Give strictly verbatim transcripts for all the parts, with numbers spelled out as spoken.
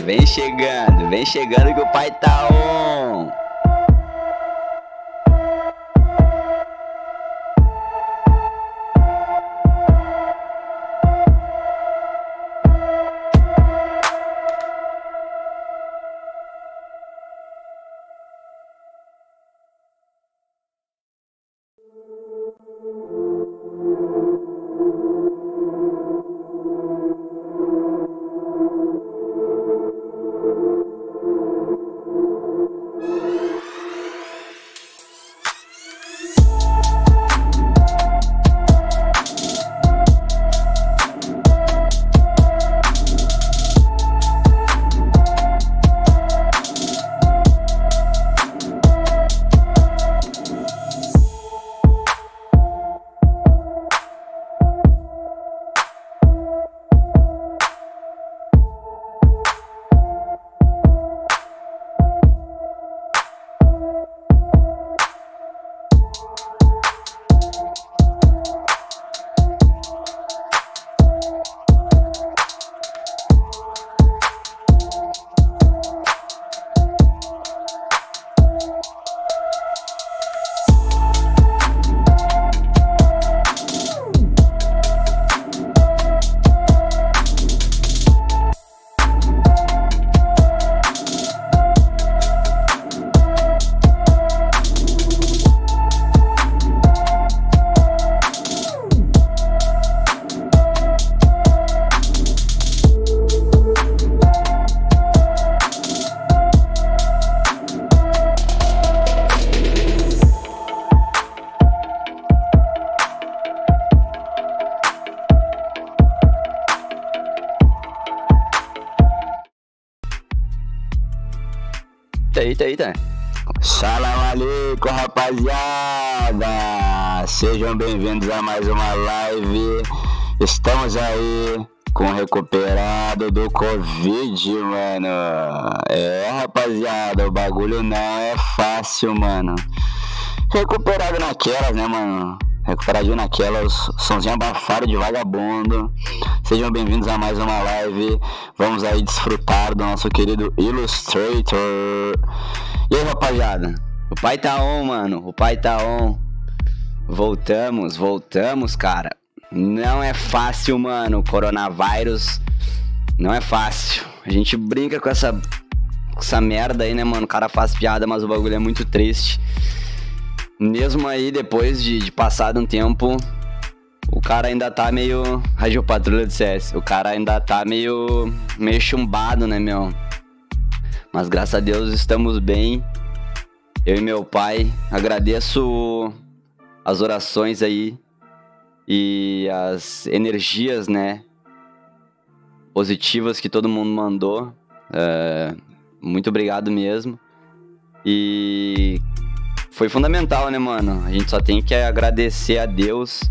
vem chegando, vem chegando que o pai tá on. Eita, eita. Salam aleikum, rapaziada. Sejam bem-vindos a mais uma live. Estamos aí com o recuperado do Covid, mano. É, rapaziada, o bagulho não é fácil, mano. Recuperado naquelas, né, mano? Recuperadinho naquelas, somzinho abafado de vagabundo. Sejam bem-vindos a mais uma live. Vamos aí desfrutar do nosso querido Illustrator. E aí, rapaziada? O pai tá on, mano. O pai tá on. Voltamos, voltamos, cara. Não é fácil, mano. Coronavírus não é fácil. A gente brinca com essa, com essa merda aí, né, mano? O cara faz piada, mas o bagulho é muito triste. Mesmo aí, depois de, de passado um tempo, o cara ainda tá meio... Rádio Patrulha do C S. O cara ainda tá meio... meio chumbado, né, meu? Mas graças a Deus estamos bem. Eu e meu pai. Agradeço as orações aí. E as energias, né? Positivas que todo mundo mandou. É, muito obrigado mesmo. E... foi fundamental, né, mano? A gente só tem que agradecer a Deus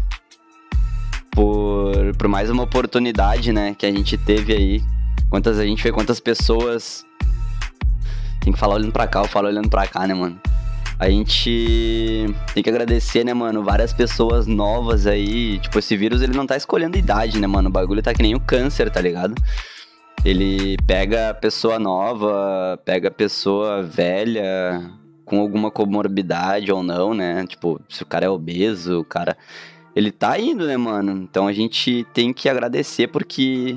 por, por mais uma oportunidade, né, que a gente teve aí. Quantas a gente vê, quantas pessoas... Tem que falar olhando pra cá, eu falo olhando pra cá, né, mano? A gente tem que agradecer, né, mano? Várias pessoas novas aí. Tipo, esse vírus, ele não tá escolhendo idade, né, mano? O bagulho tá que nem o câncer, tá ligado? Ele pega a pessoa nova, pega a pessoa velha... com alguma comorbidade ou não, né? Tipo, se o cara é obeso, o cara... ele tá indo, né, mano? Então a gente tem que agradecer porque...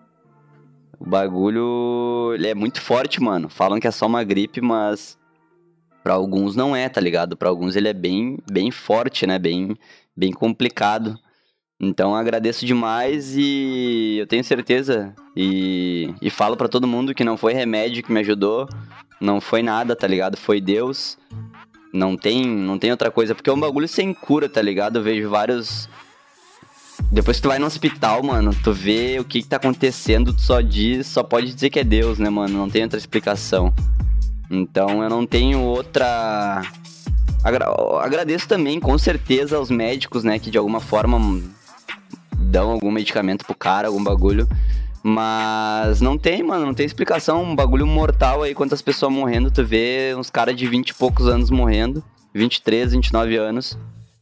o bagulho... ele é muito forte, mano. Falam que é só uma gripe, mas... pra alguns não é, tá ligado? Pra alguns ele é bem, bem forte, né? Bem, bem complicado. Então agradeço demais e eu tenho certeza e, e falo pra todo mundo que não foi remédio que me ajudou, não foi nada, tá ligado? Foi Deus, não tem, não tem outra coisa, porque é um bagulho sem cura, tá ligado? Eu vejo vários... Depois que tu vai no hospital, mano, tu vê o que que tá acontecendo, tu só diz, só pode dizer que é Deus, né, mano? Não tem outra explicação. Então eu não tenho outra... Agra... Agradeço também, com certeza, aos médicos, né, que de alguma forma... dão algum medicamento pro cara, algum bagulho. Mas não tem, mano, não tem explicação. Um bagulho mortal aí, quantas pessoas morrendo. Tu vê uns caras de vinte e poucos anos morrendo. vinte e três, vinte e nove anos.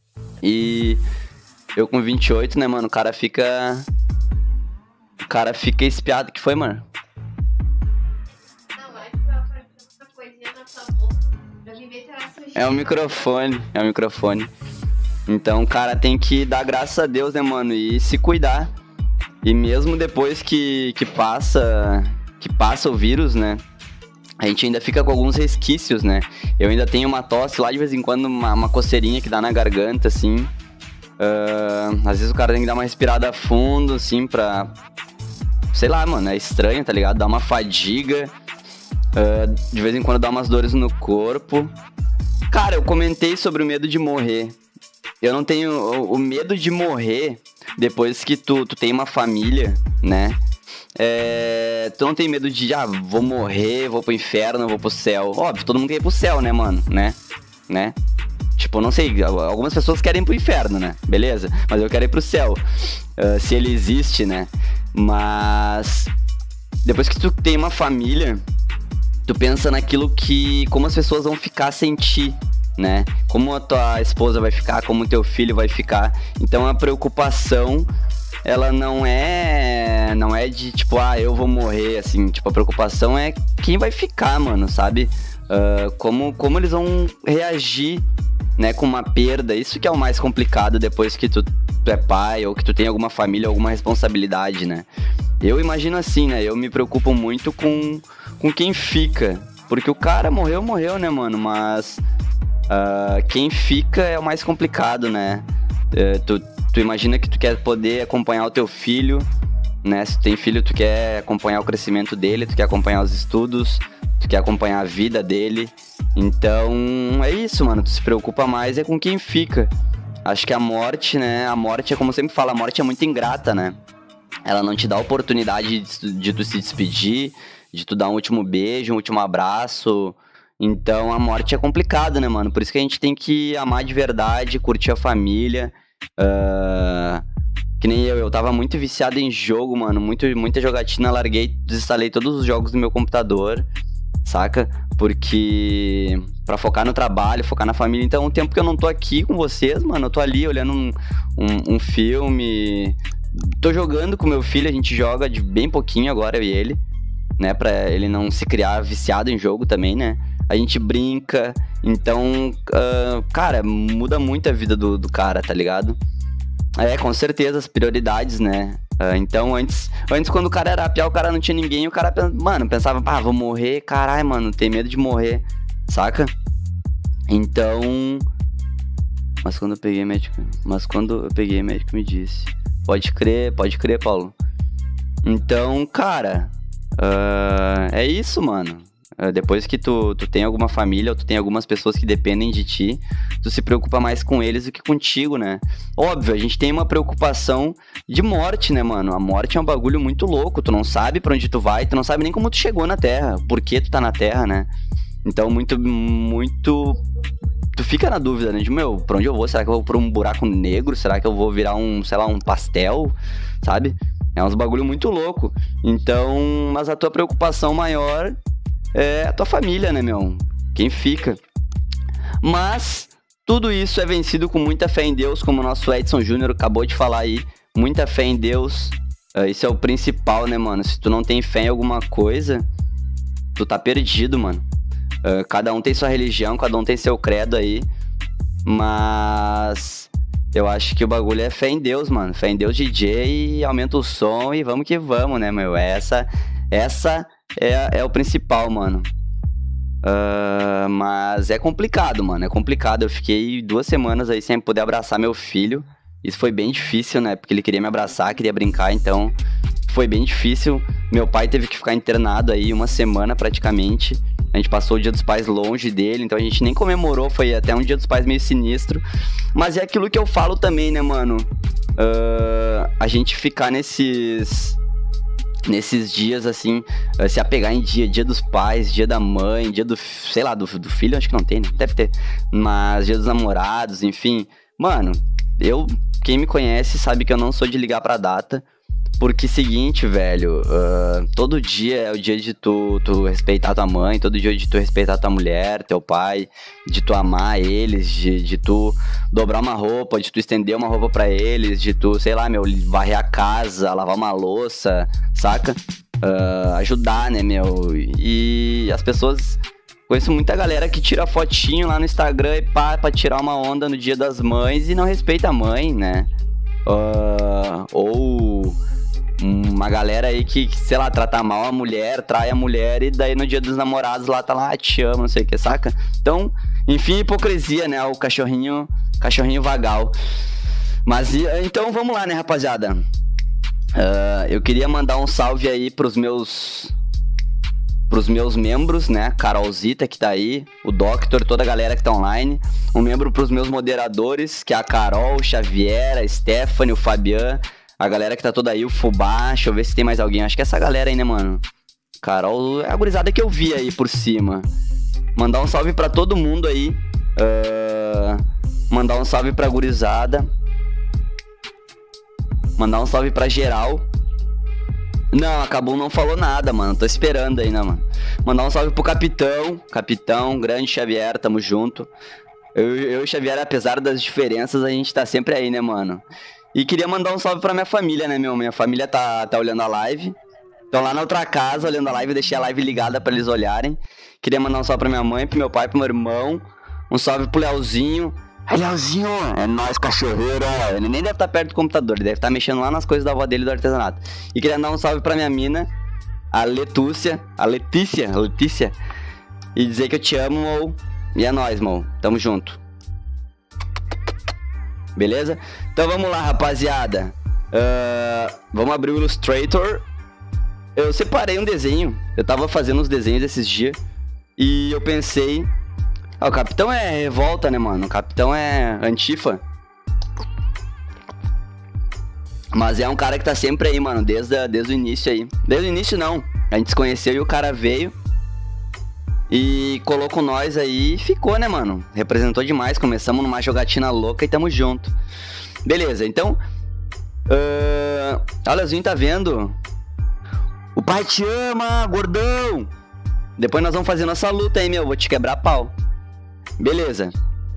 E eu com vinte e oito, né, mano, o cara fica... O cara fica espiado. Que foi, mano? é o microfone, é o microfone. Então o cara tem que dar graças a Deus, né, mano? E se cuidar. E mesmo depois que, que passa que passa o vírus, né? A gente ainda fica com alguns resquícios, né? Eu ainda tenho uma tosse lá de vez em quando, uma, uma coceirinha que dá na garganta, assim. Uh, às vezes o cara tem que dar uma respirada fundo, assim, pra... Sei lá, mano, é estranho, tá ligado? Dá uma fadiga. Uh, de vez em quando dá umas dores no corpo. Cara, eu comentei sobre o medo de morrer. Eu não tenho... O, o medo de morrer, depois que tu, tu tem uma família, né? É, tu não tem medo de, ah, vou morrer, vou pro inferno, vou pro céu. Óbvio, todo mundo quer ir pro céu, né, mano? Né? Né? Tipo, não sei, algumas pessoas querem ir pro inferno, né? Beleza? Mas eu quero ir pro céu. Uh, se ele existe, né? Mas... Depois que tu tem uma família, tu pensa naquilo que... Como as pessoas vão ficar sem ti, né? Como a tua esposa vai ficar, como o teu filho vai ficar. Então a preocupação... Ela não é, não é de, tipo, ah, eu vou morrer, assim. Tipo, a preocupação é quem vai ficar, mano, sabe? Uh, como, como eles vão reagir, né, com uma perda. Isso que é o mais complicado depois que tu, tu é pai ou que tu tem alguma família, alguma responsabilidade, né? Eu imagino assim, né? Eu me preocupo muito com, com quem fica. Porque o cara morreu, morreu, né, mano? Mas uh, quem fica é o mais complicado, né? Uh, tu... Tu imagina que tu quer poder acompanhar o teu filho, né? Se tu tem filho, tu quer acompanhar o crescimento dele, tu quer acompanhar os estudos, tu quer acompanhar a vida dele. Então, é isso, mano. Tu se preocupa mais é com quem fica. Acho que a morte, né? A morte é como eu sempre falo, a morte é muito ingrata, né? Ela não te dá a oportunidade de, de tu se despedir, de tu dar um último beijo, um último abraço. Então, a morte é complicado, né, mano? Por isso que a gente tem que amar de verdade, curtir a família. Uh, que nem eu, eu tava muito viciado em jogo, mano, muito, muita jogatina, larguei, desinstalei todos os jogos do meu computador, saca? Porque pra focar no trabalho, focar na família. Então o tempo que eu não tô aqui com vocês, mano, eu tô ali olhando um, um, um filme, tô jogando com meu filho, a gente joga de bem pouquinho agora, eu e ele, né, pra ele não se criar viciado em jogo também, né? A gente brinca, então, uh, cara, muda muito a vida do, do cara, tá ligado? É, com certeza, as prioridades, né? Uh, então, antes, antes, quando o cara era pior, o cara não tinha ninguém, o cara, mano, pensava, ah, vou morrer, caralho, mano, tem medo de morrer, saca? Então, mas quando eu peguei médico, mas quando eu peguei médico me disse, pode crer, pode crer, Paulo. Então, cara, uh, é isso, mano. Depois que tu, tu tem alguma família ou tu tem algumas pessoas que dependem de ti, tu se preocupa mais com eles do que contigo, né? Óbvio, a gente tem uma preocupação de morte, né, mano? A morte é um bagulho muito louco, tu não sabe pra onde tu vai, tu não sabe nem como tu chegou na Terra, por que tu tá na Terra, né? Então, muito, muito... Tu fica na dúvida, né? De, meu, pra onde eu vou? Será que eu vou pra um buraco negro? Será que eu vou virar um, sei lá, um pastel? Sabe? É uns bagulho muito louco. Então, mas a tua preocupação maior... é a tua família, né, meu? Quem fica. Mas tudo isso é vencido com muita fé em Deus, como o nosso Edson Júnior acabou de falar aí. Muita fé em Deus. Uh, isso é o principal, né, mano? Se tu não tem fé em alguma coisa, tu tá perdido, mano. Uh, cada um tem sua religião, cada um tem seu credo aí. Mas eu acho que o bagulho é fé em Deus, mano. Fé em Deus, D J, e aumenta o som e vamos que vamos, né, meu? Essa, essa... É, é o principal, mano. Uh, mas é complicado, mano. É complicado. Eu fiquei duas semanas aí sem poder abraçar meu filho. Isso foi bem difícil, né? Porque ele queria me abraçar, queria brincar, então foi bem difícil. Meu pai teve que ficar internado aí uma semana praticamente. A gente passou o Dia dos Pais longe dele, então a gente nem comemorou. Foi até um Dia dos Pais meio sinistro. Mas é aquilo que eu falo também, né, mano? Uh, a gente ficar nesses... nesses dias, assim, se apegar em dia, dia dos pais, dia da mãe, dia do, sei lá, do, do filho, acho que não tem, né? Deve ter, mas dia dos namorados, enfim. Mano, eu, quem me conhece sabe que eu não sou de ligar pra data, porque seguinte, velho, uh, todo dia é o dia de tu, tu respeitar tua mãe, todo dia é de tu respeitar tua mulher, teu pai, de tu amar eles, de, de tu dobrar uma roupa, de tu estender uma roupa pra eles, de tu, sei lá, meu, varrer a casa, lavar uma louça, saca? Uh, ajudar, né, meu? E as pessoas Conheço muita galera que tira fotinho lá no Instagram e pá, pra tirar uma onda no Dia das Mães e não respeita a mãe, né? Uh, ou uma galera aí que, sei lá, trata mal a mulher, trai a mulher e daí no Dia dos Namorados lá tá lá, ah, te amo, não sei o que, saca? Então, enfim, hipocrisia, né? O cachorrinho, cachorrinho vagal. Mas, então vamos lá, né, rapaziada? Uh, eu queria mandar um salve aí pros meus... Pros meus membros, né? Carolzita que tá aí, o Doctor, toda a galera que tá online. Um membro pros meus moderadores, que é a Carol, o Xavier, a Stephanie, o Fabian. A galera que tá toda aí, o Fubá. Deixa eu ver se tem mais alguém. Acho que é essa galera aí, né, mano? Carol é a gurizada que eu vi aí por cima. Mandar um salve pra todo mundo aí. Uh, mandar um salve pra gurizada. Mandar um salve pra geral. Não, a Kabum não falou nada, mano. Tô esperando aí, né, mano? Mandar um salve pro Capitão. Capitão, grande Xavier, tamo junto. Eu, eu e o Xavier, apesar das diferenças, a gente tá sempre aí, né, mano? E queria mandar um salve pra minha família, né, meu? Minha família tá, tá olhando a live. Estão lá na outra casa, olhando a live. Deixei a live ligada pra eles olharem. Queria mandar um salve pra minha mãe, pro meu pai, pro meu irmão. Um salve pro Leozinho. Aí, Leozinho, é nóis, cachorreiro. Ele nem deve estar perto do computador, ele deve estar mexendo lá nas coisas da avó dele do artesanato. E queria dar um salve pra minha mina, a Letúcia, a Letícia, a Letícia. E dizer que eu te amo, Mo. E é nóis, Mo. Tamo junto. Beleza? Então vamos lá, rapaziada. Uh, vamos abrir o Illustrator. Eu separei um desenho. Eu tava fazendo uns desenhos esses dias. E eu pensei... Ah, o Capitão é revolta, né, mano? O Capitão é antifa. Mas é um cara que tá sempre aí, mano. Desde, a, desde o início aí. Desde o início, não. A gente se conheceu e o cara veio. E colocou nós aí e ficou, né, mano? Representou demais. Começamos numa jogatina louca e tamo junto. Beleza, então... Uh, o Leozinho tá vendo? O pai te ama, gordão! Depois nós vamos fazer nossa luta aí, meu. Vou te quebrar pau. Beleza.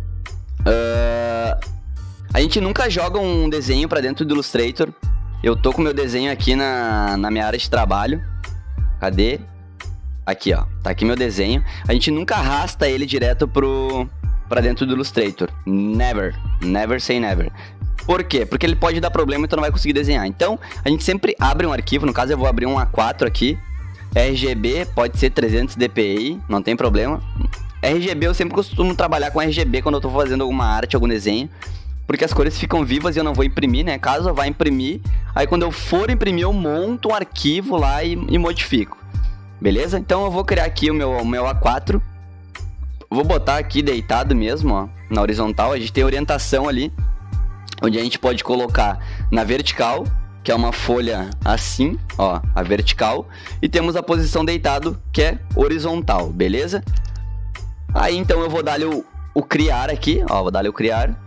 Uh, a gente nunca joga um desenho pra dentro do Illustrator. Eu tô com meu desenho aqui na, na minha área de trabalho. Cadê? Aqui, ó. Tá aqui meu desenho. A gente nunca arrasta ele direto pro, pra dentro do Illustrator. Never. Never say never. Por quê? Porque ele pode dar problema e tu não vai conseguir desenhar. Então, a gente sempre abre um arquivo. No caso, eu vou abrir um A quatro aqui. R G B, pode ser trezentos D P I, não tem problema. R G B, eu sempre costumo trabalhar com R G B quando eu tô fazendo alguma arte, algum desenho, porque as cores ficam vivas e eu não vou imprimir, né? Caso eu vá imprimir, aí quando eu for imprimir, eu monto um arquivo lá e, e modifico. Beleza? Então eu vou criar aqui o meu, o meu A quatro. Vou botar aqui deitado mesmo, ó, na horizontal. A gente tem orientação ali, onde a gente pode colocar na vertical, que é uma folha assim, ó, a vertical. E temos a posição deitado, que é horizontal, beleza? Aí então eu vou dar-lhe o, o criar aqui, ó, vou dar-lhe o criar.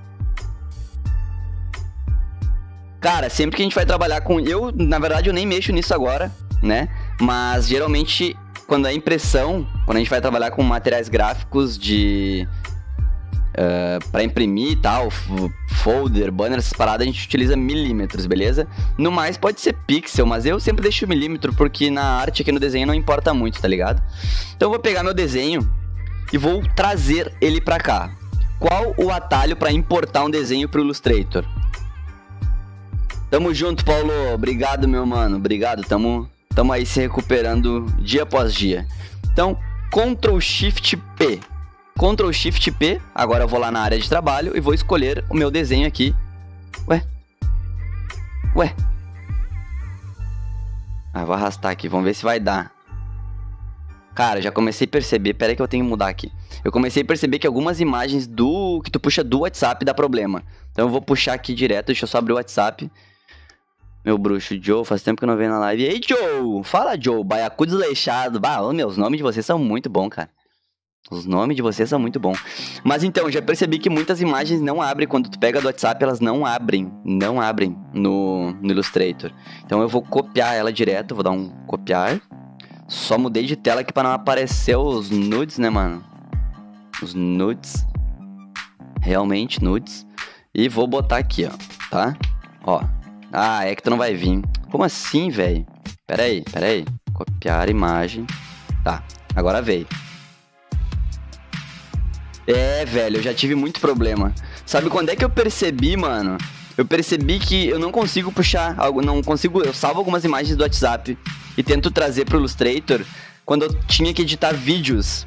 Cara, sempre que a gente vai trabalhar com... Eu, na verdade, eu nem mexo nisso agora, né? Mas geralmente, quando é impressão, quando a gente vai trabalhar com materiais gráficos de... Uh, pra imprimir e tal, folder, banner, essas paradas, a gente utiliza milímetros, beleza? No mais pode ser pixel, mas eu sempre deixo milímetro, porque na arte aqui no desenho não importa muito, tá ligado? Então eu vou pegar meu desenho e vou trazer ele pra cá. Qual o atalho pra importar um desenho pro Illustrator? Tamo junto, Paulo. Obrigado, meu mano. Obrigado. Tamo, tamo aí se recuperando dia após dia. Então, control shift P. control shift P. Agora eu vou lá na área de trabalho e vou escolher o meu desenho aqui. Ué? Ué? Ah, vou arrastar aqui. Vamos ver se vai dar. Cara, já comecei a perceber, pera aí que eu tenho que mudar aqui. Eu comecei a perceber que algumas imagens do que tu puxa do WhatsApp dá problema. Então eu vou puxar aqui direto, deixa eu só abrir o WhatsApp. Meu bruxo, Joe, faz tempo que eu não venho na live. Ei, Joe! Fala, Joe, baiacu desleixado. Bah, ô, meu, os nomes de vocês são muito bons, cara. Os nomes de vocês são muito bons. Mas então, já percebi que muitas imagens não abrem. Quando tu pega do WhatsApp, elas não abrem. Não abrem no, no Illustrator. Então eu vou copiar ela direto, vou dar um copiar. Só mudei de tela aqui pra não aparecer os nudes, né, mano? Os nudes. Realmente, nudes. E vou botar aqui, ó. Tá? Ó. Ah, é que tu não vai vir. Como assim, velho? Pera aí, pera aí. Copiar imagem. Tá, agora veio. É, velho, eu já tive muito problema. Sabe quando é que eu percebi, mano? Eu percebi que eu não consigo puxar algo, não consigo, eu salvo algumas imagens do WhatsApp e tento trazer pro Illustrator quando eu tinha que editar vídeos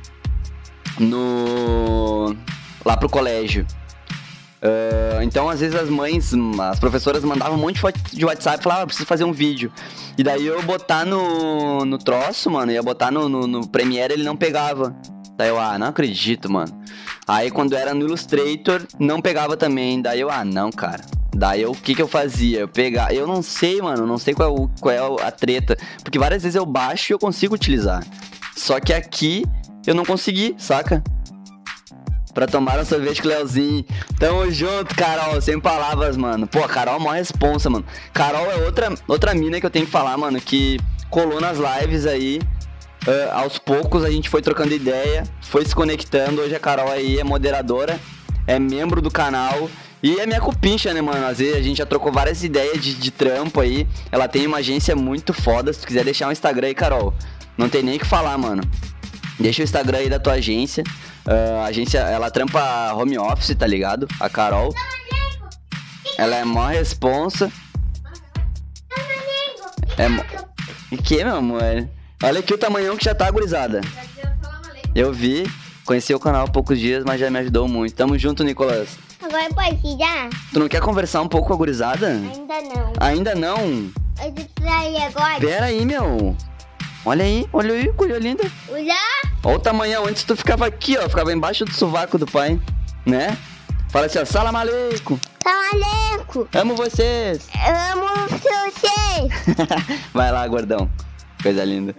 no lá pro colégio. Uh, então, às vezes as mães, as professoras mandavam um monte de foto de WhatsApp e falavam, ah, preciso fazer um vídeo. E daí eu botar no, no troço, mano, ia botar no, no, no Premiere, ele não pegava. Daí eu, ah, não acredito, mano. Aí quando era no Illustrator, não pegava também. Daí eu, ah, não, cara. Daí eu, o que que eu fazia? Eu pegava, eu não sei, mano, não sei qual, qual é a treta. Porque várias vezes eu baixo e eu consigo utilizar. Só que aqui eu não consegui, saca? Pra tomar um sorvete com o Leozinho. Tamo junto, Carol, sem palavras, mano. Pô, a Carol é uma responsa, mano. Carol é outra, outra mina que eu tenho que falar, mano, que colou nas lives aí. Uh, aos poucos a gente foi trocando ideia, foi se conectando. Hoje a Carol aí é moderadora, é membro do canal e é minha cupincha, né, mano? Às vezes a gente já trocou várias ideias de, de trampo aí. Ela tem uma agência muito foda. Se tu quiser deixar um Instagram aí, Carol, não tem nem o que falar, mano. Deixa o Instagram aí da tua agência. Uh, a agência, ela trampa home office, tá ligado? A Carol. Ela é mó responsa. É mó... E que, meu amor? Olha aqui o tamanhão que já tá, gurizada. Eu vi, conheci o canal há poucos dias, mas já me ajudou muito. Tamo junto, Nicolas. Agora pode já? Tu não quer conversar um pouco com a gurizada? Ainda não. Ainda não? Eu preciso sair agora. Pera aí, meu. Olha aí, olha aí, coisa linda. Olha. Olha o tamanhão, antes tu ficava aqui, ó. Ficava embaixo do sovaco do pai, né? Fala assim, ó, salam aleikum. Salam aleikum. Amo vocês. Eu amo vocês. Vai lá, gordão. Coisa linda.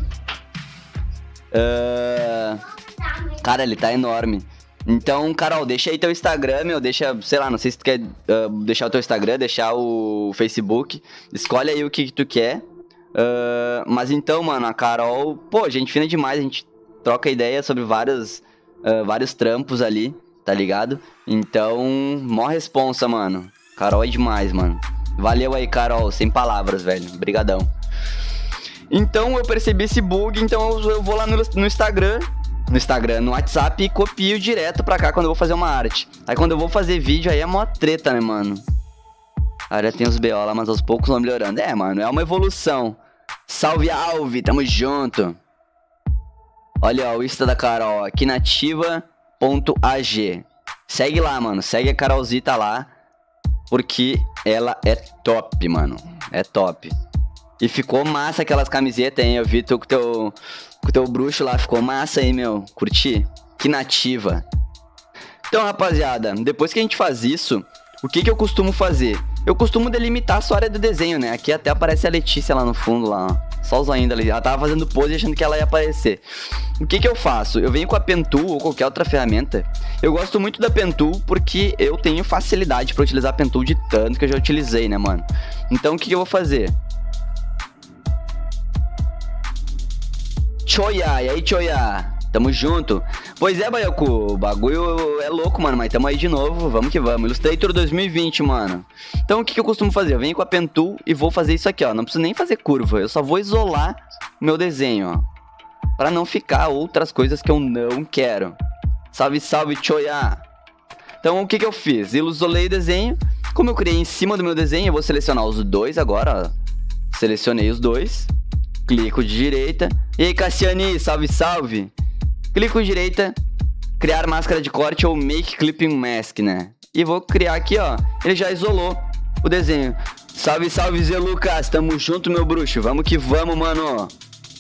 Uh... Cara, ele tá enorme. Então, Carol, deixa aí teu Instagram, meu. Deixa, sei lá, não sei se tu quer uh, deixar o teu Instagram, deixar o Facebook. Escolhe aí o que, que tu quer. Uh, mas então, mano, a Carol... Pô, gente fina demais. A gente troca ideia sobre vários, uh, vários trampos ali, tá ligado? Então, mó responsa, mano. Carol é demais, mano. Valeu aí, Carol. Sem palavras, velho. Brigadão. Então eu percebi esse bug, então eu vou lá no, no Instagram, no Instagram, no WhatsApp e copio direto pra cá quando eu vou fazer uma arte. Aí quando eu vou fazer vídeo, aí é mó treta, né, mano? Aí já tem os B O lá, mas aos poucos vão melhorando. É, mano, é uma evolução. Salve, Alve, tamo junto. Olha, ó, o Insta da Carol, aqui nativa ponto a g. Segue lá, mano, segue a Carolzita lá, porque ela é top, mano, é top. E ficou massa aquelas camisetas, hein? Eu vi tu com o teu, com teu bruxo lá, ficou massa aí, meu. Curti? Que nativa. Então, rapaziada, depois que a gente faz isso, o que que eu costumo fazer? Eu costumo delimitar a sua área do desenho, né? Aqui até aparece a Letícia lá no fundo, lá, ó. Só os ainda ali. Ela tava fazendo pose achando que ela ia aparecer. O que que eu faço? Eu venho com a Pentool ou qualquer outra ferramenta. Eu gosto muito da Pentool porque eu tenho facilidade pra utilizar a Pentool de tanto que eu já utilizei, né, mano? Então, o que que eu vou fazer? Choia, e aí, Choia? Tamo junto. Pois é, Baiacu, o bagulho é louco, mano, mas tamo aí de novo, vamos que vamos. Illustrator dois mil e vinte, mano. Então, o que que eu costumo fazer? Eu venho com a Pentool e vou fazer isso aqui, ó. Não preciso nem fazer curva, eu só vou isolar o meu desenho, ó. Pra não ficar outras coisas que eu não quero. Salve, salve, Choia. Então, o que que eu fiz? Eu isolei o desenho. Como eu criei em cima do meu desenho, eu vou selecionar os dois agora, ó. Selecionei os dois. Clico de direita. E aí, Cassiane, salve, salve. Clico de direita, criar máscara de corte ou make clipping mask, né? E vou criar aqui, ó. Ele já isolou o desenho. Salve, salve, Zé Lucas. Tamo junto, meu bruxo. Vamos que vamos, mano.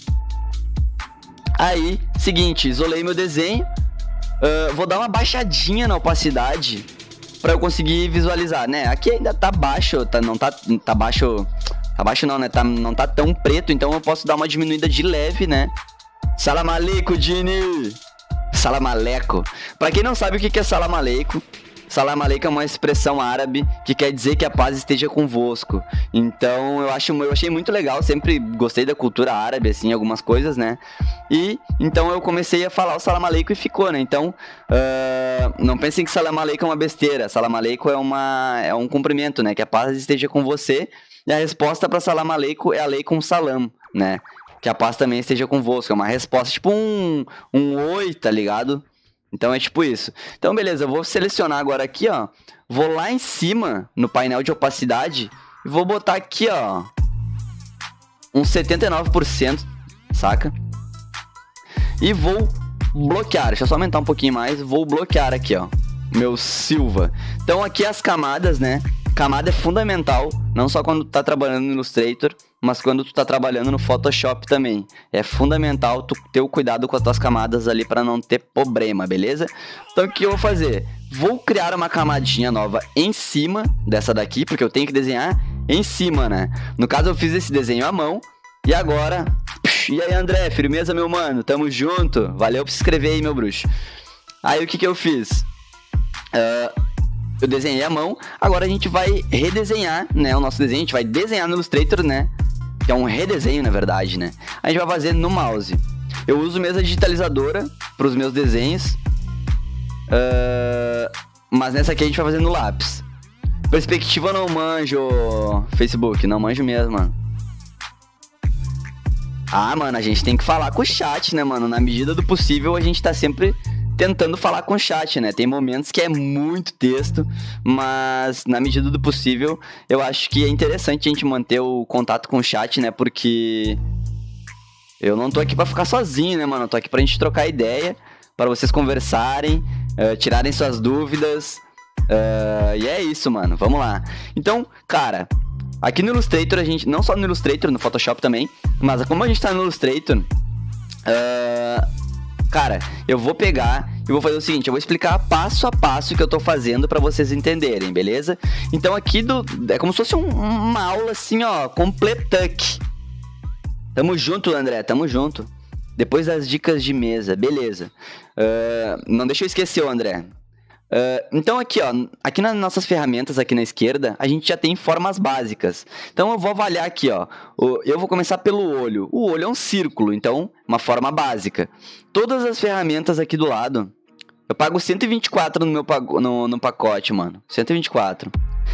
Aí, seguinte, isolei meu desenho. Uh, vou dar uma baixadinha na opacidade pra eu conseguir visualizar, né? Aqui ainda tá baixo, tá, não tá, tá baixo... Tá baixo não, né? Tá, não tá tão preto, então eu posso dar uma diminuída de leve, né? Salam aleikum, Dini! Salam aleikum. Pra quem não sabe o que é salam aleikum, salam aleikum é uma expressão árabe que quer dizer que a paz esteja convosco. Então eu, acho, eu achei muito legal, sempre gostei da cultura árabe, assim, algumas coisas, né? E então eu comecei a falar o salam aleikum e ficou, né? Então, uh, não pensem que salam aleikum é uma besteira. Salam aleikum é, uma, é um cumprimento, né? Que a paz esteja com você. E a resposta para salam aleikum é aleikum salam, né? Que a paz também esteja convosco. É uma resposta, tipo um, um oi, tá ligado? Então é tipo isso. Então beleza, eu vou selecionar agora aqui, ó. Vou lá em cima, no painel de opacidade, e vou botar aqui, ó, uns setenta e nove por cento, saca? E vou bloquear, deixa eu só aumentar um pouquinho mais, vou bloquear aqui, ó, meu Silva. Então aqui as camadas, né? Camada é fundamental, não só quando tu tá trabalhando no Illustrator, mas quando tu tá trabalhando no Photoshop também. É fundamental tu ter o cuidado com as tuas camadas ali para não ter problema, beleza? Então o que eu vou fazer? Vou criar uma camadinha nova em cima dessa daqui, porque eu tenho que desenhar em cima, né? No caso eu fiz esse desenho à mão, e agora... E aí, André, firmeza, meu mano? Tamo junto? Valeu por se inscrever aí, meu bruxo. Aí o que que eu fiz? Uh, eu desenhei à mão, agora a gente vai redesenhar, né, o nosso desenho, a gente vai desenhar no Illustrator, né, que é um redesenho, na verdade, né. A gente vai fazer no mouse. Eu uso mesa digitalizadora para os meus desenhos, uh, mas nessa aqui a gente vai fazer no lápis. Perspectiva não manjo, Facebook, não manjo mesmo, mano. Ah, mano, a gente tem que falar com o chat, né, mano, na medida do possível a gente tá sempre... tentando falar com o chat, né? Tem momentos que é muito texto, mas na medida do possível, eu acho que é interessante a gente manter o contato com o chat, né? Porque eu não tô aqui pra ficar sozinho, né, mano? Eu tô aqui pra gente trocar ideia, para vocês conversarem, uh, tirarem suas dúvidas. Uh, e é isso, mano. Vamos lá. Então, cara, aqui no Illustrator, a gente... Não só no Illustrator, no Photoshop também, mas como a gente tá no Illustrator... Uh, Cara, eu vou pegar e vou fazer o seguinte, eu vou explicar passo a passo o que eu tô fazendo pra vocês entenderem, beleza? Então aqui do, é como se fosse um, uma aula assim, ó, completuck. Tamo junto, André, tamo junto. Depois das dicas de mesa, beleza. Uh, não deixa eu esquecer, André. Uh, então aqui, ó, aqui nas nossas ferramentas, aqui na esquerda, a gente já tem formas básicas. Então eu vou avaliar aqui, ó, o, eu vou começar pelo olho. O olho é um círculo, então uma forma básica. Todas as ferramentas aqui do lado, eu pago cento e vinte e quatro no meu no, no pacote, mano, cento e vinte e quatro.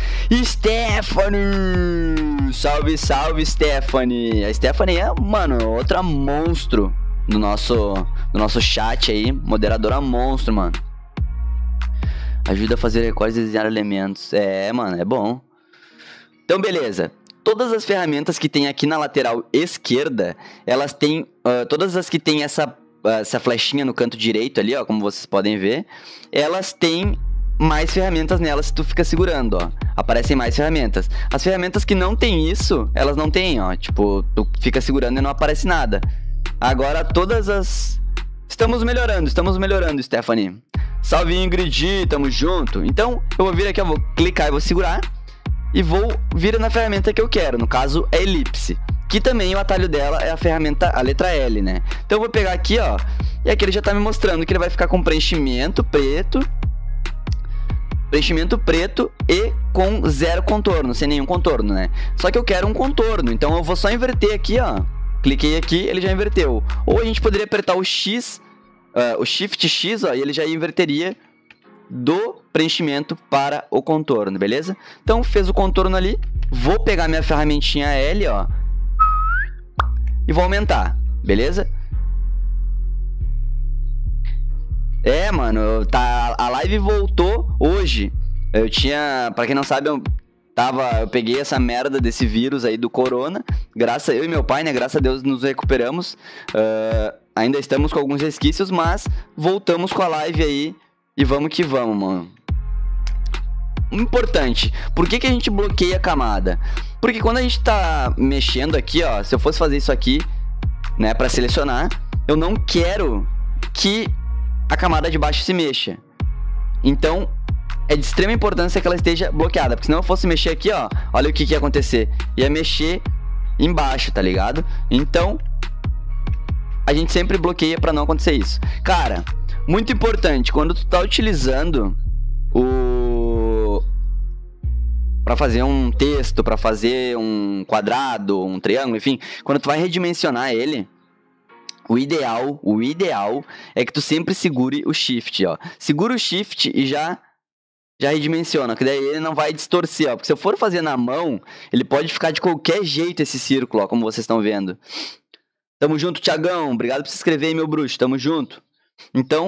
Stephanie! Salve, salve, Stephanie! A Stephanie é, mano, outra monstro do nosso, do nosso chat aí, moderadora monstro, mano. Ajuda a fazer recortes e desenhar elementos. É, mano, é bom. Então, beleza. Todas as ferramentas que tem aqui na lateral esquerda, elas têm... Uh, todas as que tem essa, uh, essa flechinha no canto direito ali, ó, como vocês podem ver, elas têm mais ferramentas nelas se tu fica segurando, ó. Aparecem mais ferramentas. As ferramentas que não tem isso, elas não tem, ó. Tipo, tu fica segurando e não aparece nada. Agora, todas as... Estamos melhorando, estamos melhorando, Stephanie. Salve, Ingrid, tamo junto. Então, eu vou vir aqui, eu vou clicar e vou segurar. E vou vir na ferramenta que eu quero. No caso, é elipse. Que também o atalho dela é a ferramenta, a letra L, né? Então eu vou pegar aqui, ó. E aqui ele já tá me mostrando que ele vai ficar com preenchimento preto. Preenchimento preto e com zero contorno, sem nenhum contorno, né? Só que eu quero um contorno, então eu vou só inverter aqui, ó. Cliquei aqui, ele já inverteu. Ou a gente poderia apertar o X... Uh, o Shift X, ó, e ele já inverteria do preenchimento para o contorno, beleza? Então, fez o contorno ali, vou pegar minha ferramentinha L, ó, e vou aumentar, beleza? É, mano, tá, a live voltou hoje. Eu tinha, pra quem não sabe, eu tava, eu peguei essa merda desse vírus aí do corona, graças, eu e meu pai, né, graças a Deus nos recuperamos, uh, ainda estamos com alguns resquícios, mas voltamos com a live aí e vamos que vamos, mano. Importante, por que que a gente bloqueia a camada? Porque quando a gente tá mexendo aqui, ó, se eu fosse fazer isso aqui, né, pra selecionar, eu não quero que a camada de baixo se mexa. Então, é de extrema importância que ela esteja bloqueada, porque se não eu fosse mexer aqui, ó, olha o que que ia acontecer. Ia mexer embaixo, tá ligado? Então, a gente sempre bloqueia pra não acontecer isso. Cara, muito importante, quando tu tá utilizando o... pra fazer um texto, pra fazer um quadrado, um triângulo, enfim, quando tu vai redimensionar ele, o ideal, o ideal é que tu sempre segure o Shift, ó. Segura o Shift e já... já redimensiona, que daí ele não vai distorcer, ó. Porque se eu for fazer na mão, ele pode ficar de qualquer jeito esse círculo, ó, como vocês estão vendo. Tamo junto, Thiagão. Obrigado por se inscrever aí, meu bruxo. Tamo junto. Então,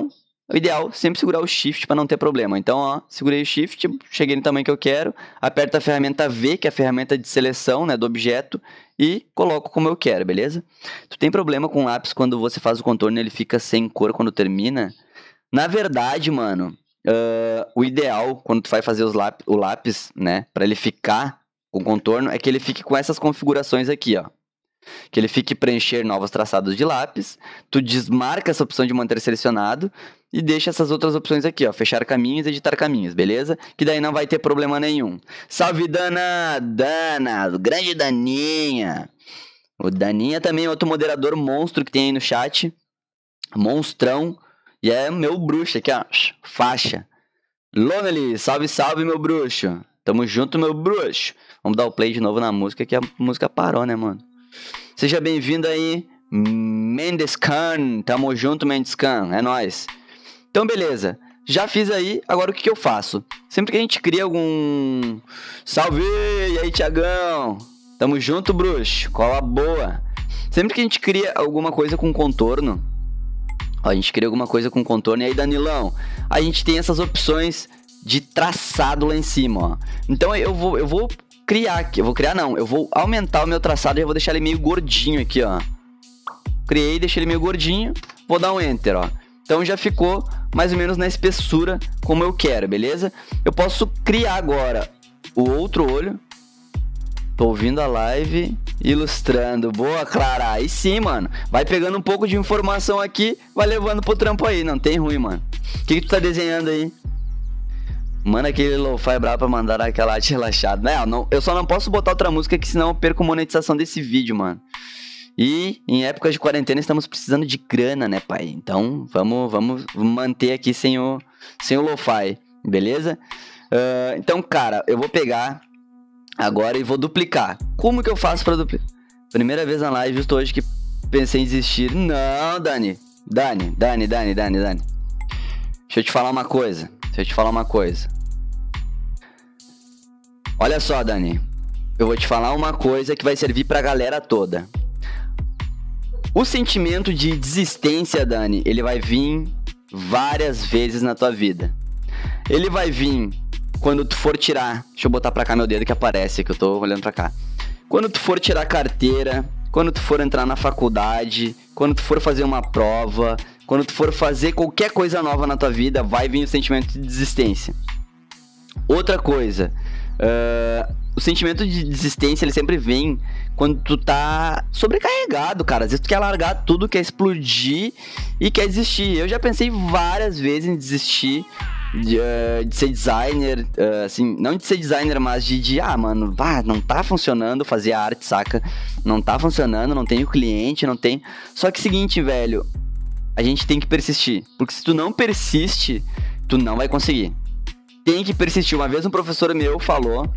o ideal é sempre segurar o Shift para não ter problema. Então, ó, segurei o Shift, cheguei no tamanho que eu quero, aperto a ferramenta V, que é a ferramenta de seleção, né, do objeto, e coloco como eu quero, beleza? Tu tem problema com lápis quando você faz o contorno e ele fica sem cor quando termina? Na verdade, mano, uh, o ideal quando tu vai fazer os lápis, o lápis, né, para ele ficar com contorno, é que ele fique com essas configurações aqui, ó. Que ele fique preencher novos traçados de lápis, tu desmarca essa opção de manter selecionado e deixa essas outras opções aqui, ó, fechar caminhos e editar caminhos, beleza? Que daí não vai ter problema nenhum. Salve Dana, Dana, o grande Daninha. O Daninha também é outro moderador monstro que tem aí no chat, monstrão, e é meu bruxo aqui, ó, faixa. Lonely, salve, salve meu bruxo. Tamo junto, meu bruxo. Vamos dar o play de novo na música, que a música parou, né, mano? Seja bem-vindo aí, Mendescan. Tamo junto, Mendescan. É nóis. Então, beleza. Já fiz aí. Agora, o que, que eu faço? Sempre que a gente cria algum... Salve! E aí, Tiagão? Tamo junto, bruxo. Cola boa. Sempre que a gente cria alguma coisa com contorno... Ó, a gente cria alguma coisa com contorno. E aí, Danilão? A gente tem essas opções de traçado lá em cima, ó. Então, eu vou... Eu vou criar aqui, eu vou criar não, eu vou aumentar o meu traçado e eu vou deixar ele meio gordinho aqui, ó. Criei, deixei ele meio gordinho, vou dar um Enter, ó. Então já ficou mais ou menos na espessura como eu quero, beleza? Eu posso criar agora o outro olho. Tô ouvindo a live, ilustrando. Boa, Clara. Aí sim, mano. Vai pegando um pouco de informação aqui, vai levando pro trampo aí, não tem ruim, mano. O que que tu tá desenhando aí? Manda aquele lo-fi brabo pra mandar aquela arte relaxada. Não, não, eu só não posso botar outra música que senão eu perco a monetização desse vídeo, mano. E em épocas de quarentena estamos precisando de grana, né, pai? Então vamos, vamos manter aqui sem o, sem o lo-fi, beleza? Uh, então, cara, eu vou pegar agora e vou duplicar. Como que eu faço pra duplicar? Primeira vez na live, justo hoje que pensei em desistir. Não, Dani. Dani, Dani, Dani, Dani, Dani. Deixa eu te falar uma coisa. Deixa eu te falar uma coisa. Olha só, Dani. Eu vou te falar uma coisa que vai servir pra galera toda. O sentimento de desistência, Dani, ele vai vir várias vezes na tua vida. Ele vai vir quando tu for tirar... Deixa eu botar pra cá meu dedo que aparece, que eu tô olhando pra cá. Quando tu for tirar carteira, quando tu for entrar na faculdade, quando tu for fazer uma prova, quando tu for fazer qualquer coisa nova na tua vida, vai vir o sentimento de desistência. Outra coisa... Uh, o sentimento de desistência, ele sempre vem quando tu tá sobrecarregado, cara. Às vezes tu quer largar tudo, quer explodir e quer desistir. Eu já pensei várias vezes em desistir de, uh, de ser designer, uh, assim, não de ser designer, mas de, de ah, mano, bah, não tá funcionando fazer arte, saca? Não tá funcionando, não tenho cliente, não tem... Só que é o seguinte, velho, a gente tem que persistir. Porque se tu não persiste, tu não vai conseguir. Tem que persistir. Uma vez um professor meu falou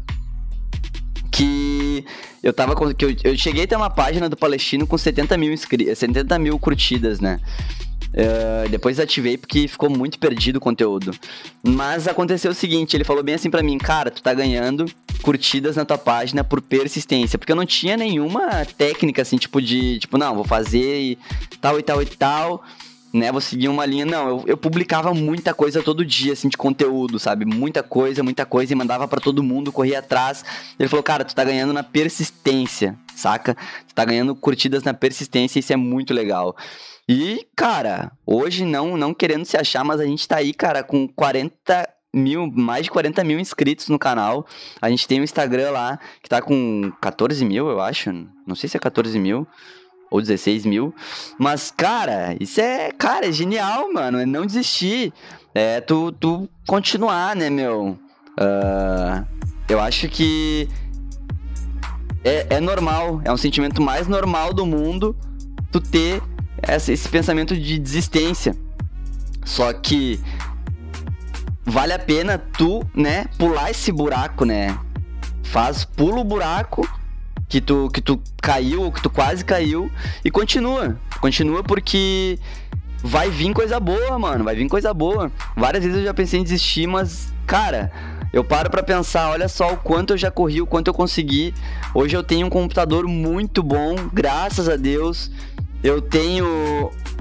que eu tava com, que eu, eu cheguei a ter uma página do Palestino com setenta mil, inscri- setenta mil curtidas, né? Uh, depois desativei porque ficou muito perdido o conteúdo. Mas aconteceu o seguinte, ele falou bem assim pra mim: cara, tu tá ganhando curtidas na tua página por persistência. Porque eu não tinha nenhuma técnica assim, tipo de, tipo, não, vou fazer e tal e tal e tal, né, vou seguir uma linha. Não, eu, eu publicava muita coisa todo dia, assim, de conteúdo, sabe? Muita coisa, muita coisa, e mandava pra todo mundo, corria atrás. Ele falou: cara, tu tá ganhando na persistência, saca? Tu tá ganhando curtidas na persistência, isso é muito legal. E, cara, hoje, não, não querendo se achar, mas a gente tá aí, cara, com quarenta mil, mais de quarenta mil inscritos no canal. A gente tem um Instagram lá, que tá com quatorze mil, eu acho. Não sei se é quatorze mil ou dezesseis mil, mas, cara, isso é, cara, é genial, mano, é não desistir, é tu, tu continuar, né, meu, uh, eu acho que é, é normal, é um sentimento mais normal do mundo tu ter essa, esse pensamento de desistência, só que vale a pena tu, né, pular esse buraco, né, faz, pula o buraco que tu, que tu caiu, ou que tu quase caiu, e continua. Continua porque vai vir coisa boa, mano. Vai vir coisa boa. Várias vezes eu já pensei em desistir, mas, cara, eu paro pra pensar, olha só o quanto eu já corri, o quanto eu consegui. Hoje eu tenho um computador muito bom, graças a Deus. Eu tenho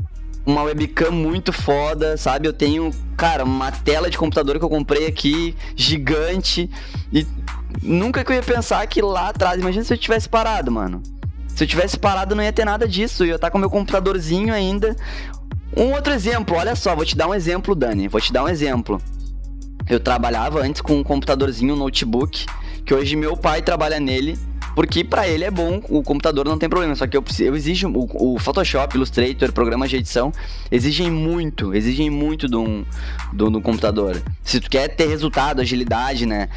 uma webcam muito foda, sabe? Eu tenho, cara, uma tela de computador que eu comprei aqui, gigante. E nunca que eu ia pensar que lá atrás, imagina se eu tivesse parado, mano. Se eu tivesse parado, não ia ter nada disso. Eu ia estar com meu computadorzinho ainda. Um outro exemplo, olha só, vou te dar um exemplo, Dani. Vou te dar um exemplo. Eu trabalhava antes com um computadorzinho, um notebook, que hoje meu pai trabalha nele, porque pra ele é bom, o computador não tem problema. Só que eu, eu exijo, o, o Photoshop, Illustrator, programas de edição, exigem muito, exigem muito de um, de um computador. Se tu quer ter resultado, agilidade, né?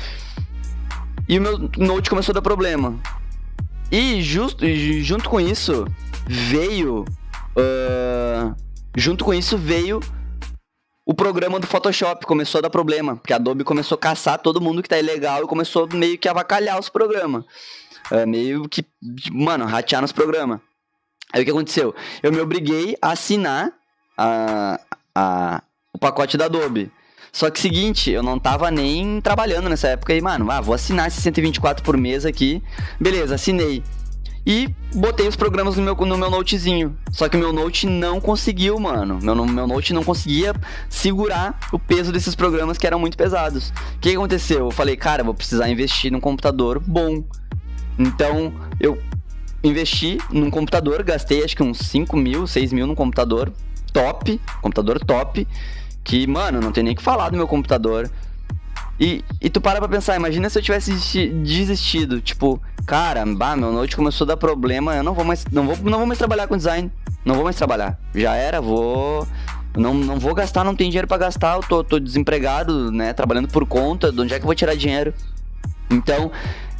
E o meu note começou a dar problema. E justo, junto com isso, veio... Uh, junto com isso, veio o programa do Photoshop. Começou a dar problema, porque a Adobe começou a caçar todo mundo que tá ilegal e começou meio que a avacalhar os programas. Uh, meio que, mano, ratear nos programas. Aí o que aconteceu? Eu me obriguei a assinar a, a, o pacote da Adobe. Só que seguinte, eu não tava nem trabalhando nessa época e, mano, ah, vou assinar esses cento e vinte e quatro por mês aqui. Beleza, assinei. E botei os programas no meu, no meu notezinho. Só que o meu note não conseguiu, mano. Meu, meu note não conseguia segurar o peso desses programas que eram muito pesados. O que aconteceu? Eu falei, cara, vou precisar investir num computador bom. Então, eu investi num computador, gastei acho que uns cinco mil, seis mil num computador top. Computador top. Que, mano, não tem nem o que falar do meu computador. E, e tu para pra pensar, imagina se eu tivesse desistido. Tipo, cara, bah, meu note começou a dar problema, eu não vou mais, não vou, não vou mais trabalhar com design. Não vou mais trabalhar. Já era, vou... Não, não vou gastar, não tem dinheiro pra gastar, eu tô, tô desempregado, né, trabalhando por conta, de onde é que eu vou tirar dinheiro? Então,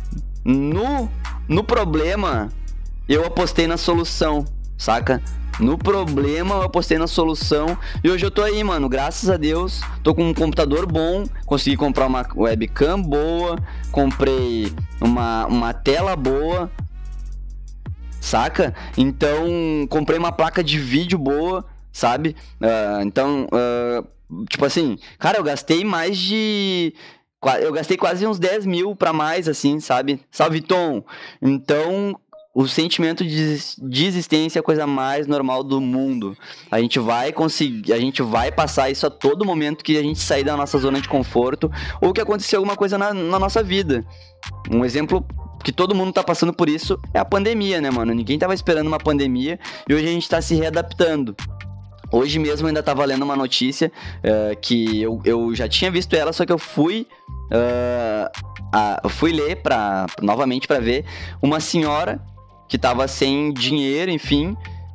no, no problema, eu apostei na solução, saca? No problema, eu apostei na solução. E hoje eu tô aí, mano. Graças a Deus, tô com um computador bom. Consegui comprar uma webcam boa. Comprei uma, uma tela boa. Saca? Então, comprei uma placa de vídeo boa, sabe? Uh, então, uh, tipo assim, cara, eu gastei mais de... Eu gastei quase uns dez mil pra mais, assim, sabe? Salve, Tom! Então... O sentimento de desistência é a coisa mais normal do mundo. A gente vai conseguir, a gente vai passar isso a todo momento que a gente sair da nossa zona de conforto ou que acontecer alguma coisa na, na nossa vida. Um exemplo que todo mundo tá passando por isso é a pandemia, né, mano? Ninguém tava esperando uma pandemia e hoje a gente tá se readaptando. Hoje mesmo eu ainda tava lendo uma notícia uh, que eu, eu já tinha visto ela, só que eu fui... Uh, a, eu fui ler pra, novamente pra ver uma senhora que tava sem dinheiro, enfim,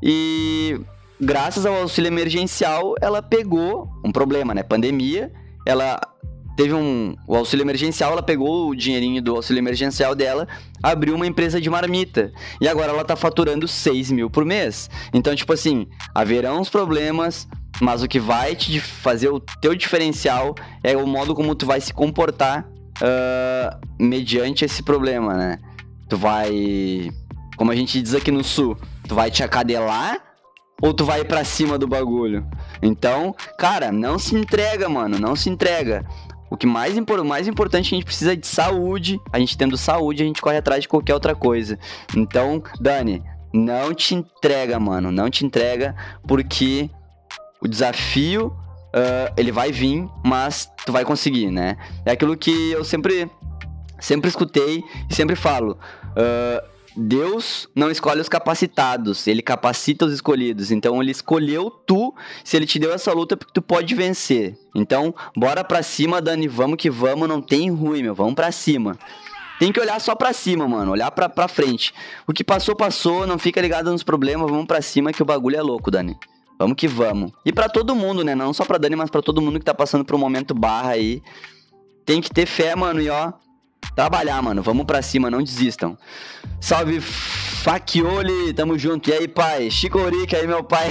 e graças ao auxílio emergencial, ela pegou um problema, né, pandemia, ela teve um, o auxílio emergencial, ela pegou o dinheirinho do auxílio emergencial dela, abriu uma empresa de marmita, e agora ela tá faturando seis mil por mês, então, tipo assim, haverão uns problemas, mas o que vai te fazer o teu diferencial é o modo como tu vai se comportar uh, mediante esse problema, né, tu vai... Como a gente diz aqui no sul, tu vai te acadelar ou tu vai pra cima do bagulho? Então, cara, não se entrega, mano, não se entrega. O que mais, o mais importante é que a gente precisa de saúde. A gente tendo saúde, a gente corre atrás de qualquer outra coisa. Então, Dani, não te entrega, mano, não te entrega, porque o desafio, uh, ele vai vir, mas tu vai conseguir, né? É aquilo que eu sempre, sempre escutei e sempre falo. Uh, Deus não escolhe os capacitados, ele capacita os escolhidos. Então ele escolheu tu, se ele te deu essa luta, porque tu pode vencer. Então, bora pra cima, Dani, vamos que vamos, não tem ruim, meu, vamos pra cima. Tem que olhar só pra cima, mano, olhar pra, pra frente. O que passou, passou, não fica ligado nos problemas, vamos pra cima que o bagulho é louco, Dani. Vamos que vamos. E pra todo mundo, né, não só pra Dani, mas pra todo mundo que tá passando por um momento barra aí. Tem que ter fé, mano, e ó... Trabalhar, mano, vamos pra cima, não desistam. Salve, Faquioli, tamo junto. E aí, pai? Chico Orica aí, meu pai.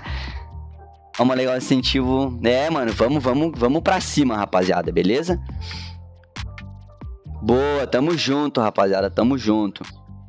Vamos legal incentivo. É, mano, vamos, vamos, vamos pra cima, rapaziada, beleza? Boa, tamo junto, rapaziada, tamo junto.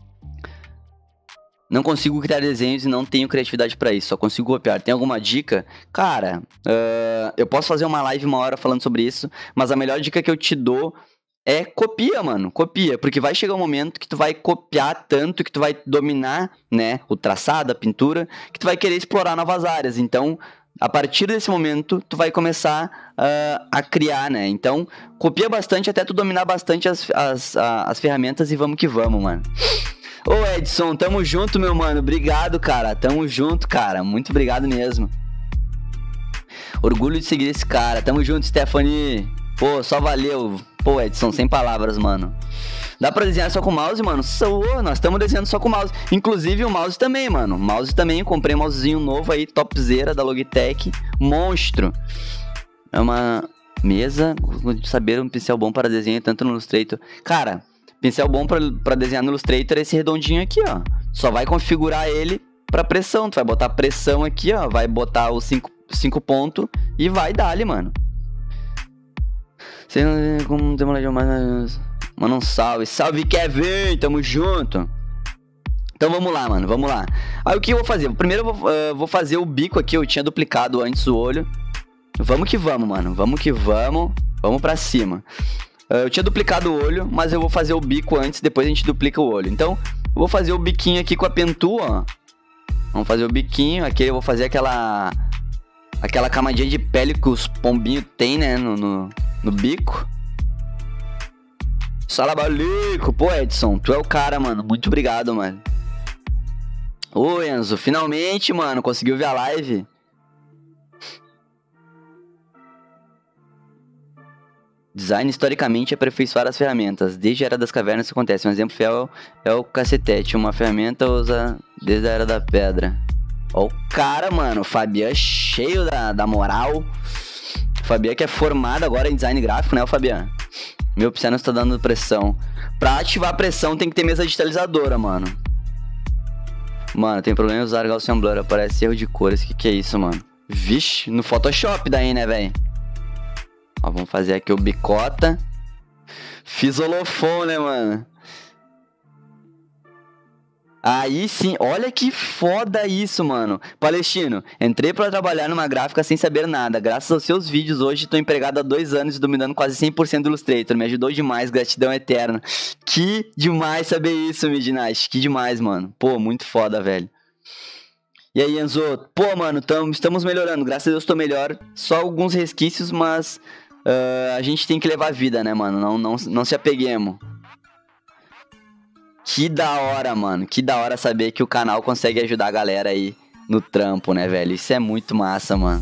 Não consigo criar desenhos e não tenho criatividade pra isso, só consigo copiar. Tem alguma dica? Cara, uh, eu posso fazer uma live uma hora falando sobre isso, mas a melhor dica que eu te dou é copia, mano, copia, porque vai chegar um momento que tu vai copiar tanto, que tu vai dominar, né, o traçado, a pintura, que tu vai querer explorar novas áreas. Então, a partir desse momento, tu vai começar uh, a criar, né? Então, copia bastante até tu dominar bastante as, as, as ferramentas e vamos que vamos, mano. Ô, Edson, tamo junto, meu mano. Obrigado, cara. Tamo junto, cara. Muito obrigado mesmo. Orgulho de seguir esse cara. Tamo junto, Stephanie. Pô, só valeu. Pô, Edson, sem palavras, mano. Dá pra desenhar só com o mouse, mano? Sô, nós estamos desenhando só com o mouse. Inclusive o mouse também, mano. O mouse também. Comprei um mousezinho novo aí, topzera da Logitech. Monstro. É uma mesa de saber um pincel bom para desenhar tanto no Illustrator. Cara, pincel bom pra, pra desenhar no Illustrator é esse redondinho aqui, ó. Só vai configurar ele pra pressão. Tu vai botar pressão aqui, ó. Vai botar os cinco pontos e vai dar-lhe, mano. Sei como demorar mais. Mano, um salve. Salve, Kevin! Tamo junto. Então vamos lá, mano. Vamos lá. Aí o que eu vou fazer? Primeiro eu vou, uh, vou fazer o bico aqui. Eu tinha duplicado antes o olho. Vamos que vamos, mano. Vamos que vamos. Vamos pra cima. Uh, eu tinha duplicado o olho, mas eu vou fazer o bico antes. Depois a gente duplica o olho. Então, eu vou fazer o biquinho aqui com a pentu, ó. Vamos fazer o biquinho. Aqui eu vou fazer aquela... Aquela camadinha de pele que os pombinhos tem, né? No... no... no bico. Salabalico. Pô, Edson, tu é o cara, mano. Muito obrigado, mano. Ô, Enzo, finalmente, mano, conseguiu ver a live. Design, historicamente, é aperfeiçoar as ferramentas. Desde a Era das Cavernas isso acontece. Um exemplo fiel é o cacetete. Uma ferramenta usa desde a Era da Pedra. Ó o cara, mano. O Fabian cheio da, da moral. Fabian que é formado agora em design gráfico, né, o Fabian? Meu pincel não está dando pressão. Pra ativar a pressão tem que ter mesa digitalizadora, mano. Mano, tem problema em usar Gaussian Blur. Aparece erro de cores. Que que é isso, mano? Vixe, no Photoshop daí, né, velho? Ó, vamos fazer aqui o bicota. Fiz holofone, né, mano? Aí sim, olha que foda isso, mano. Palestino, entrei pra trabalhar numa gráfica sem saber nada. Graças aos seus vídeos, hoje tô empregado há dois anos e dominando quase cem por cento do Illustrator. Me ajudou demais, gratidão eterna. Que demais saber isso, Midnight. Que demais, mano. Pô, muito foda, velho. E aí, Enzo? Pô, mano, tamo, estamos melhorando. Graças a Deus tô melhor. Só alguns resquícios, mas uh, a gente tem que levar a vida, né, mano? Não, não, não se apeguemos. Que da hora, mano. Que da hora saber que o canal consegue ajudar a galera aí no trampo, né, velho? Isso é muito massa, mano.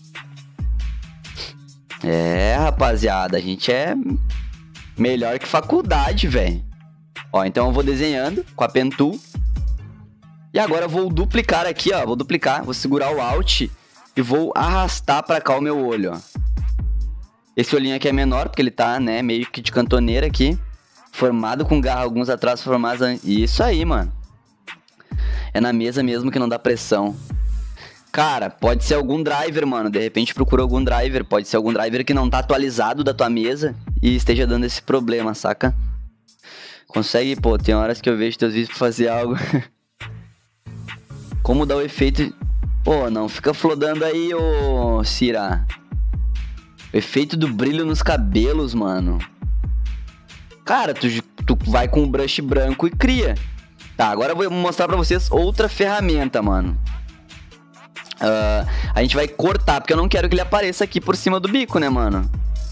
É, rapaziada. A gente é melhor que faculdade, velho. Ó, então eu vou desenhando com a pentu. E agora eu vou duplicar aqui, ó. Vou duplicar. Vou segurar o Alt e vou arrastar pra cá o meu olho, ó. Esse olhinho aqui é menor, porque ele tá, né, meio que de cantoneira aqui. Formado com garra, alguns atrasos formados... Isso aí, mano. É na mesa mesmo que não dá pressão. Cara, pode ser algum driver, mano. De repente procura algum driver. Pode ser algum driver que não tá atualizado da tua mesa e esteja dando esse problema, saca? Consegue, pô, tem horas que eu vejo teus vídeos pra fazer algo. Como dá o efeito... Pô, não fica flodando aí, ô Cira. O efeito do brilho nos cabelos, mano. Cara, tu, tu vai com o brush branco e cria. Tá, agora eu vou mostrar pra vocês outra ferramenta, mano. Uh, a gente vai cortar, porque eu não quero que ele apareça aqui por cima do bico, né, mano?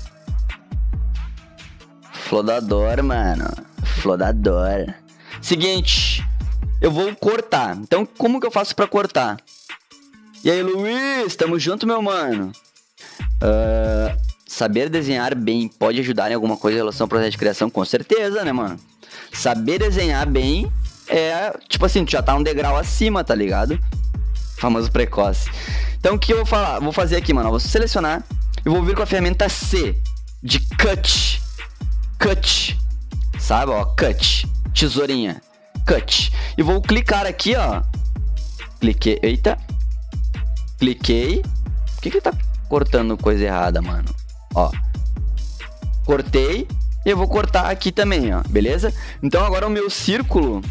Flodador, mano. Flodador. Seguinte, eu vou cortar. Então, como que eu faço pra cortar? E aí, Luiz? Tamo junto, meu mano. Uh... Saber desenhar bem pode ajudar em alguma coisa em relação ao processo de criação? Com certeza, né, mano? Saber desenhar bem é, tipo assim, tu já tá um degrau acima, tá ligado? Famoso precoce. Então, o que eu vou falar? Vou fazer aqui, mano. Eu vou selecionar e vou vir com a ferramenta C, de cut. Cut. Sabe, ó, cut. Tesourinha. Cut. E vou clicar aqui, ó. Cliquei. Eita. Cliquei. Por que que tá cortando coisa errada, mano? Ó, cortei e eu vou cortar aqui também, ó, beleza? Então agora o meu círculo...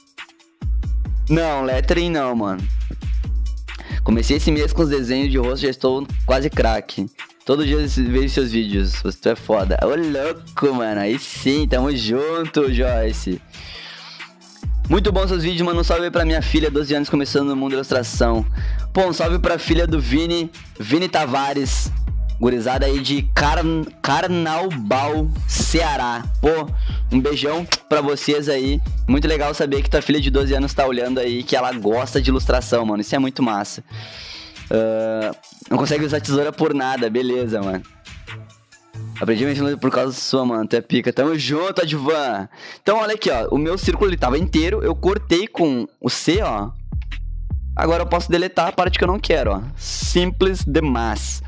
Não, lettering não, mano. Comecei esse mês com os desenhos de rosto, já estou quase craque. Todo dia eu vejo seus vídeos. Você é foda. Ô, louco, mano. Aí sim, tamo junto, Joyce. Muito bom seus vídeos, mano. Um salve pra minha filha, doze anos, começando no mundo da ilustração. Pô, um salve pra filha do Vini, Vini Tavares. Gurizada aí de Car... Carnaubal, Ceará. Pô, um beijão pra vocês aí. Muito legal saber que tua filha de doze anos tá olhando aí, que ela gosta de ilustração, mano. Isso é muito massa. Uh, não consegue usar tesoura por nada, beleza, mano. Aprendi mexendo por causa sua, mano. Tu é pica. Tamo junto, Advan. Então, olha aqui, ó. O meu círculo, ele tava inteiro. Eu cortei com o C, ó. Agora eu posso deletar a parte que eu não quero, ó. Simples demais.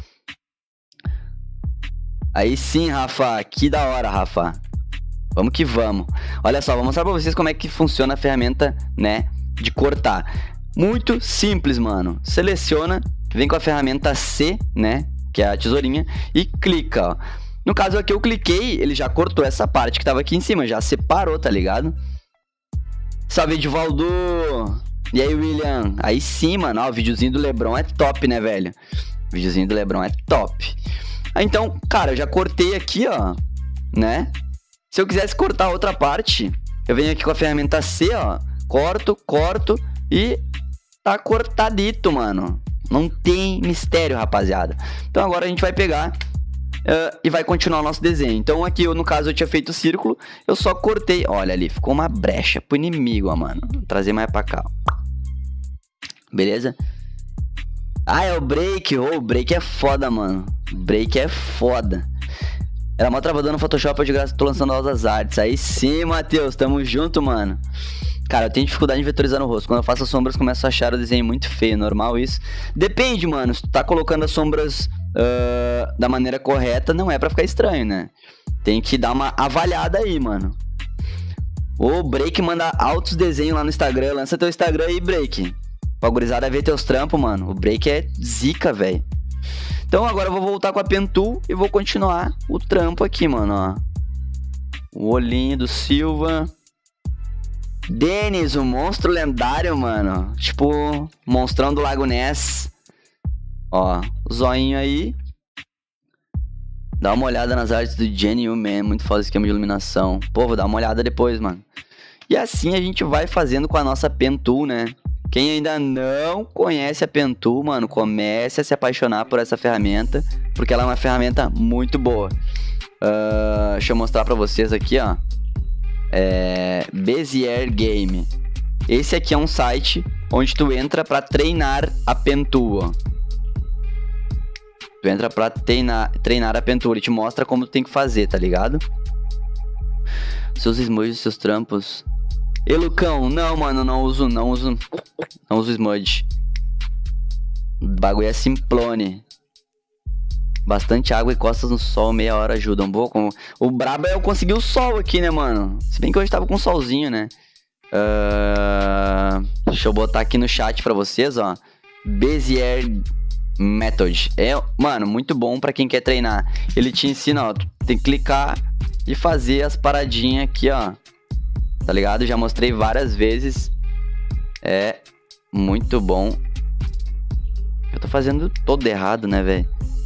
Aí sim, Rafa. Que da hora, Rafa. Vamos que vamos. Olha só, vou mostrar pra vocês como é que funciona a ferramenta, né, de cortar. Muito simples, mano. Seleciona, vem com a ferramenta C, né, que é a tesourinha, e clica, ó. No caso aqui eu cliquei, ele já cortou essa parte que tava aqui em cima, já separou, tá ligado? Salve, Edivaldo! E aí, William? Aí sim, mano, ó, o videozinho do Lebron é top, né, velho? O videozinho do Lebron é top. Ah, então, cara, eu já cortei aqui, ó, né? Se eu quisesse cortar outra parte, eu venho aqui com a ferramenta C, ó, corto, corto e tá cortadito, mano. Não tem mistério, rapaziada. Então agora a gente vai pegar uh, e vai continuar o nosso desenho. Então aqui, eu, no caso, eu tinha feito o círculo, eu só cortei. Olha ali, ficou uma brecha pro inimigo, ó, mano. Vou trazer mais pra cá, ó. Beleza? Ah, é o break. Oh, o break é foda, mano. Break é foda. Era mó travador no Photoshop, eu de graça tô lançando outras artes. Aí sim, Matheus, tamo junto, mano. Cara, eu tenho dificuldade em vetorizar no rosto. Quando eu faço as sombras, começo a achar o desenho muito feio. Normal isso? Depende, mano. Se tu tá colocando as sombras uh, da maneira correta, não é pra ficar estranho, né? Tem que dar uma avaliada aí, mano. O Break manda altos desenhos lá no Instagram. Lança teu Instagram aí, Break. Pra gurizada ver teus trampos, mano. O Break é zica, velho. Então agora eu vou voltar com a Pen Tool e vou continuar o trampo aqui, mano, ó. O olhinho do Silva. Denis, o monstro lendário, mano. Tipo, monstrão do Lago Ness. Ó, o zoinho aí. Dá uma olhada nas artes do Jenny Man. Muito foda o esquema de iluminação. Pô, vou dar uma olhada depois, mano. E assim a gente vai fazendo com a nossa Pen Tool, né? Quem ainda não conhece a Pen Tool, mano, comece a se apaixonar por essa ferramenta, porque ela é uma ferramenta muito boa. Uh, deixa eu mostrar pra vocês aqui, ó. É, Bezier Game. Esse aqui é um site onde tu entra pra treinar a Pen Tool, ó. Tu entra pra treinar, treinar a Pen Tool, ele te mostra como tu tem que fazer, tá ligado? Seus emojis, seus trampos... E Lucão, não, mano, não uso, não uso, não uso smudge. O bagulho é simplone. Bastante água e costas no sol, meia hora ajuda um pouco. O brabo é eu conseguir o sol aqui, né, mano? Se bem que hoje tava com solzinho, né? Uh... Deixa eu botar aqui no chat pra vocês, ó. Bezier Method. É, mano, muito bom pra quem quer treinar. Ele te ensina, ó, tu tem que clicar e fazer as paradinhas aqui, ó. Tá ligado? Já mostrei várias vezes. É muito bom. Eu tô fazendo todo errado, né, velho?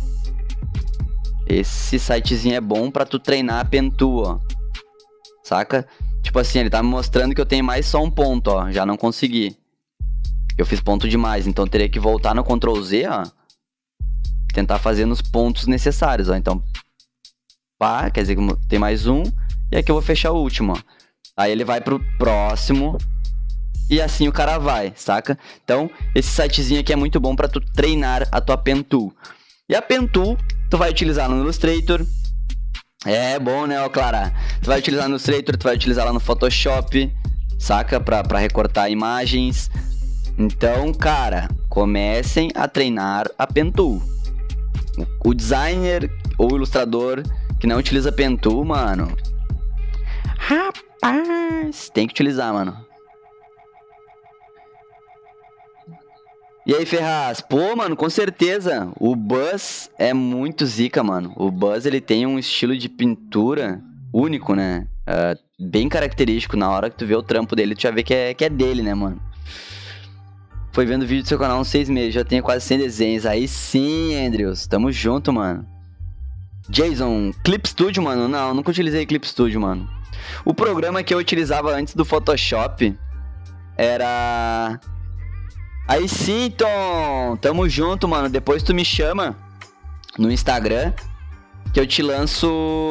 Esse sitezinho é bom pra tu treinar a Pen Tool, ó. Saca? Tipo assim, ele tá me mostrando que eu tenho mais só um ponto, ó. Já não consegui. Eu fiz ponto demais, então teria que voltar no control Z, ó. Tentar fazer nos pontos necessários, ó. Então, pá, quer dizer que tem mais um. E aqui eu vou fechar o último, ó. Aí ele vai pro próximo. E assim o cara vai, saca? Então, esse sitezinho aqui é muito bom pra tu treinar a tua Pen Tool. E a Pen Tool, tu vai utilizar no Illustrator. É bom, né, ó, Clara? Tu vai utilizar no Illustrator, tu vai utilizar lá no Photoshop, saca? Pra, pra recortar imagens. Então, cara, comecem a treinar a Pen Tool. O designer ou o ilustrador que não utiliza Pen Tool, mano... Rapaz, tem que utilizar, mano. E aí, Ferraz? Pô, mano, com certeza. O Buzz é muito zica, mano. O Buzz, ele tem um estilo de pintura único, né? Uh, bem característico. Na hora que tu vê o trampo dele, tu já vê que é, que é dele, né, mano? Foi vendo vídeo do seu canal há uns seis meses. Já tenho quase cem desenhos. Aí sim, Andrews. Tamo junto, mano. Jason, Clip Studio, mano? Não, nunca utilizei Clip Studio, mano. O programa que eu utilizava antes do Photoshop era... Aí sim, Tom, tamo junto, mano. Depois tu me chama no Instagram que eu te lanço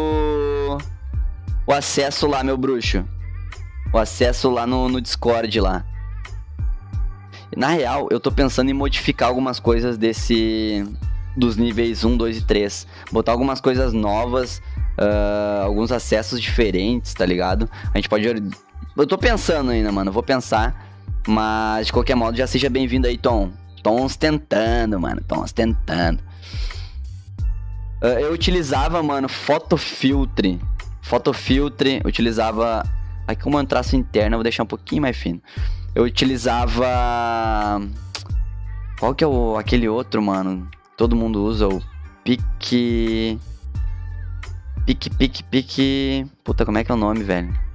o acesso lá, meu bruxo. O acesso lá no, no Discord lá. Na real, eu tô pensando em modificar algumas coisas desse... dos níveis um, dois e três. Botar algumas coisas novas, uh, alguns acessos diferentes, tá ligado? A gente pode... Eu tô pensando ainda, mano. Vou pensar. Mas, de qualquer modo, já seja bem-vindo aí, Tom. Tons tentando, mano. Tons tentando. Uh, eu utilizava, mano, Photofiltre. Photofiltre, utilizava... Aqui como é um traço interno, eu vou deixar um pouquinho mais fino. Eu utilizava... Qual que é o... aquele outro, mano? Todo mundo usa o Pique... Pique, pique, pique... Puta, como é que é o nome, velho?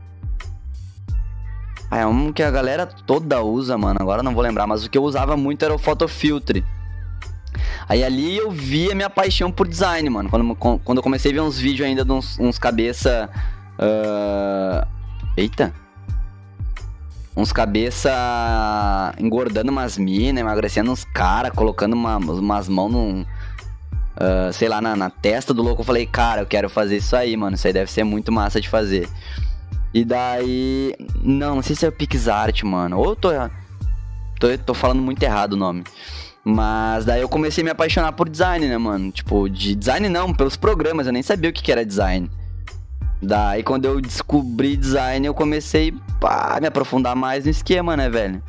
Ah, é um que a galera toda usa, mano. Agora eu não vou lembrar, mas o que eu usava muito era o Photofiltre. Aí ali eu vi a minha paixão por design, mano. Quando, quando eu comecei a ver uns vídeos ainda de uns, uns cabeça... Uh... Eita! Uns cabeça engordando umas minas, emagrecendo uns caras, colocando uma, umas mãos num... Uh, sei lá, na, na testa do louco. Eu falei, cara, eu quero fazer isso aí, mano. Isso aí deve ser muito massa de fazer. E daí... Não, não sei se é o PixArt, mano. Ou eu tô, tô... Tô falando muito errado o nome. Mas daí eu comecei a me apaixonar por design, né, mano? Tipo, de design não, pelos programas. Eu nem sabia o que, que era design. Daí quando eu descobri design, eu comecei a me aprofundar mais no esquema, né, velho?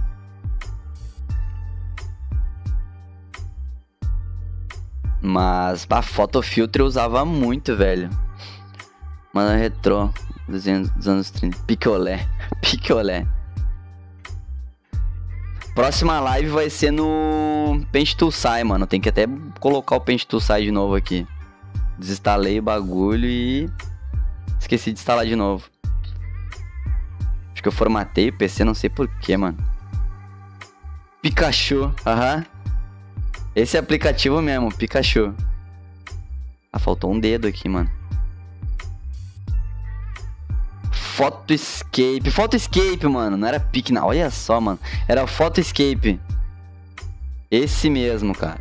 Mas a Photofiltre eu usava muito, velho. Mano, retrô dos anos trinta. Picolé. Picolé. Próxima live vai ser no Paint Tool Sai, mano. Tem que até colocar o Paint Tool Sai de novo aqui. Desinstalei o bagulho e... esqueci de instalar de novo. Acho que eu formatei o P C, não sei porquê, mano. Pikachu, aham. Uhum. Esse é aplicativo mesmo, Pikachu. Ah, faltou um dedo aqui, mano. Photoscape. Photoscape, mano. Não era Pic, não. Olha só, mano. Era Photoscape. Esse mesmo, cara.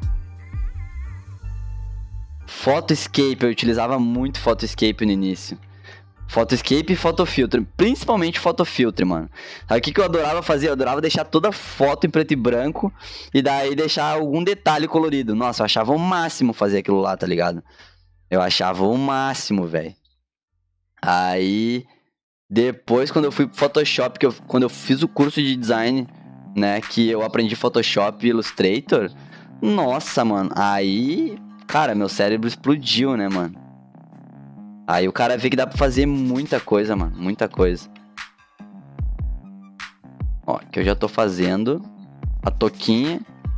Photoscape. Eu utilizava muito Photoscape no início. Photoscape e Photofiltre. Principalmente Photofiltre, mano. Sabe o que, que eu adorava fazer? Eu adorava deixar toda a foto em preto e branco. E daí deixar algum detalhe colorido. Nossa, eu achava o máximo fazer aquilo lá, tá ligado? Eu achava o máximo, velho. Aí... Depois, quando eu fui pro Photoshop, que eu, quando eu fiz o curso de design, né, que eu aprendi Photoshop e Illustrator, nossa, mano, aí, cara, meu cérebro explodiu, né, mano? Aí o cara vê que dá pra fazer muita coisa, mano, muita coisa. Ó, que eu já tô fazendo a toquinha.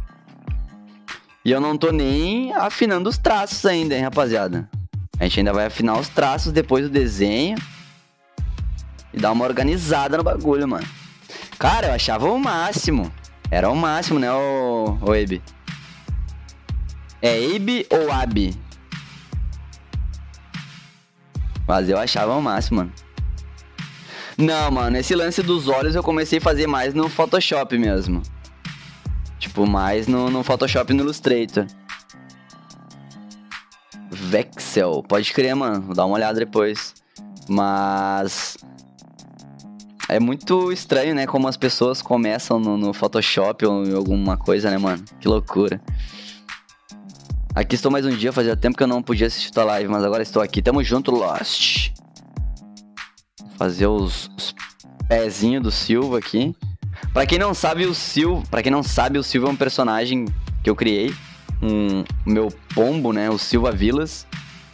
E eu não tô nem afinando os traços ainda, hein, rapaziada? A gente ainda vai afinar os traços depois do desenho. E dar uma organizada no bagulho, mano. Cara, eu achava o máximo. Era o máximo, né, o, o Abe? É Abe ou Abe? Mas eu achava o máximo, mano. Não, mano, esse lance dos olhos eu comecei a fazer mais no Photoshop mesmo. Tipo, mais no, no Photoshop e no Illustrator. Vexel, pode crer, mano. Vou dar uma olhada depois. Mas... é muito estranho, né, como as pessoas começam no, no Photoshop ou em alguma coisa, né, mano? Que loucura. Aqui estou mais um dia, fazia tempo que eu não podia assistir tua live, mas agora estou aqui. Tamo junto, Lost. Vou fazer os, os pezinhos do Silva aqui. Pra quem não sabe, o Silva, pra quem não sabe, o Silva é um personagem que eu criei. Um meu pombo, né, o Silva Vilas.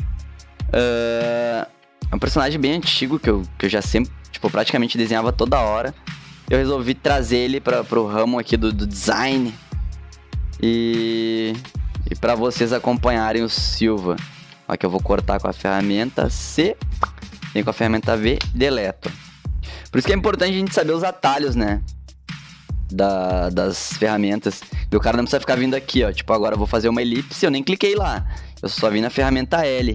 Uh, é um personagem bem antigo que eu, que eu já sempre... tipo, praticamente desenhava toda hora. Eu resolvi trazer ele para pro ramo aqui do, do design. E... E pra vocês acompanharem o Silva. Ó, que eu vou cortar com a ferramenta C. Vem com a ferramenta V, deleto. Por isso que é importante a gente saber os atalhos, né? Da, das ferramentas. E o cara não precisa ficar vindo aqui, ó. Tipo, agora eu vou fazer uma elipse, eu nem cliquei lá. Eu só vim na ferramenta L.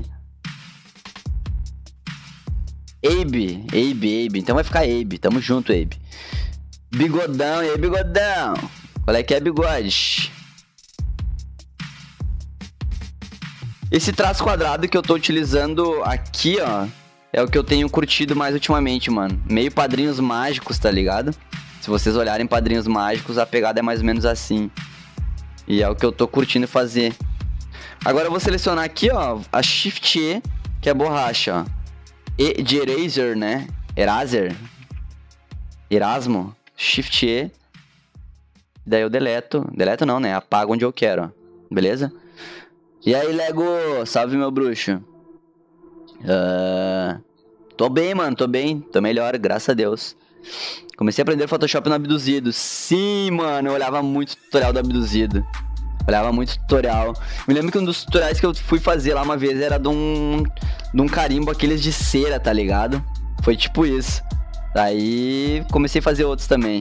Abe, Abe, Abe. Então vai ficar Abe. Tamo junto, Abe. Bigodão, e aí, bigodão? Qual é que é, bigode? Esse traço quadrado que eu tô utilizando aqui, ó, é o que eu tenho curtido mais ultimamente, mano. Meio Padrinhos Mágicos, tá ligado? Se vocês olharem Padrinhos Mágicos, a pegada é mais ou menos assim. E é o que eu tô curtindo fazer. Agora eu vou selecionar aqui, ó, a Shift E, que é borracha, ó. E de Eraser, né? Eraser. Erasmo. Shift E. Daí eu deleto. Deleto não, né? Apago onde eu quero, ó. Beleza? E aí, Lego? Salve, meu bruxo. Uh... Tô bem, mano. Tô bem. Tô melhor, graças a Deus. Comecei a aprender Photoshop no Abduzido. Sim, mano. Eu olhava muito tutorial do Abduzido. Olhava muito tutorial. Me lembro que um dos tutoriais que eu fui fazer lá uma vez era de um, de um carimbo, aqueles de cera, tá ligado? Foi tipo isso. Daí comecei a fazer outros também.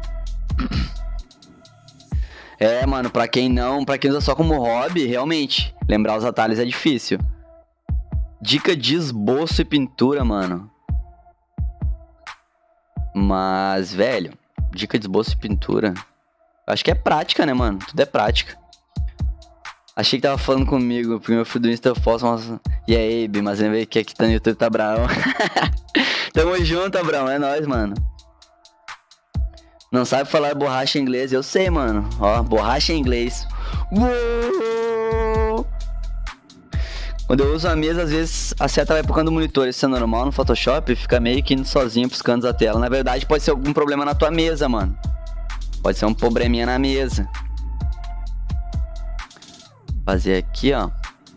É, mano, pra quem não, pra quem usa só como hobby, realmente, lembrar os atalhos é difícil. Dica de esboço e pintura, mano. Mas, velho, dica de esboço e pintura, acho que é prática, né, mano? Tudo é prática. Achei que tava falando comigo, porque meu filho do Insta eu posto umas... E aí, Abe, mas lembrei que aqui tá no YouTube, tá bravo. Tamo junto, Abrão, é nóis, mano. Não sabe falar borracha em inglês? Eu sei, mano. Ó, borracha em inglês. Uou! Quando eu uso a mesa, às vezes a seta vai pro canto do monitor. Isso é normal no Photoshop, fica meio que indo sozinho pros cantos da tela. Na verdade, pode ser algum problema na tua mesa, mano. Pode ser um probleminha na mesa. Fazer aqui, ó.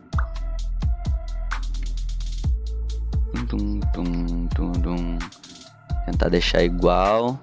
Tum, tum, tum, tum. Tentar deixar igual.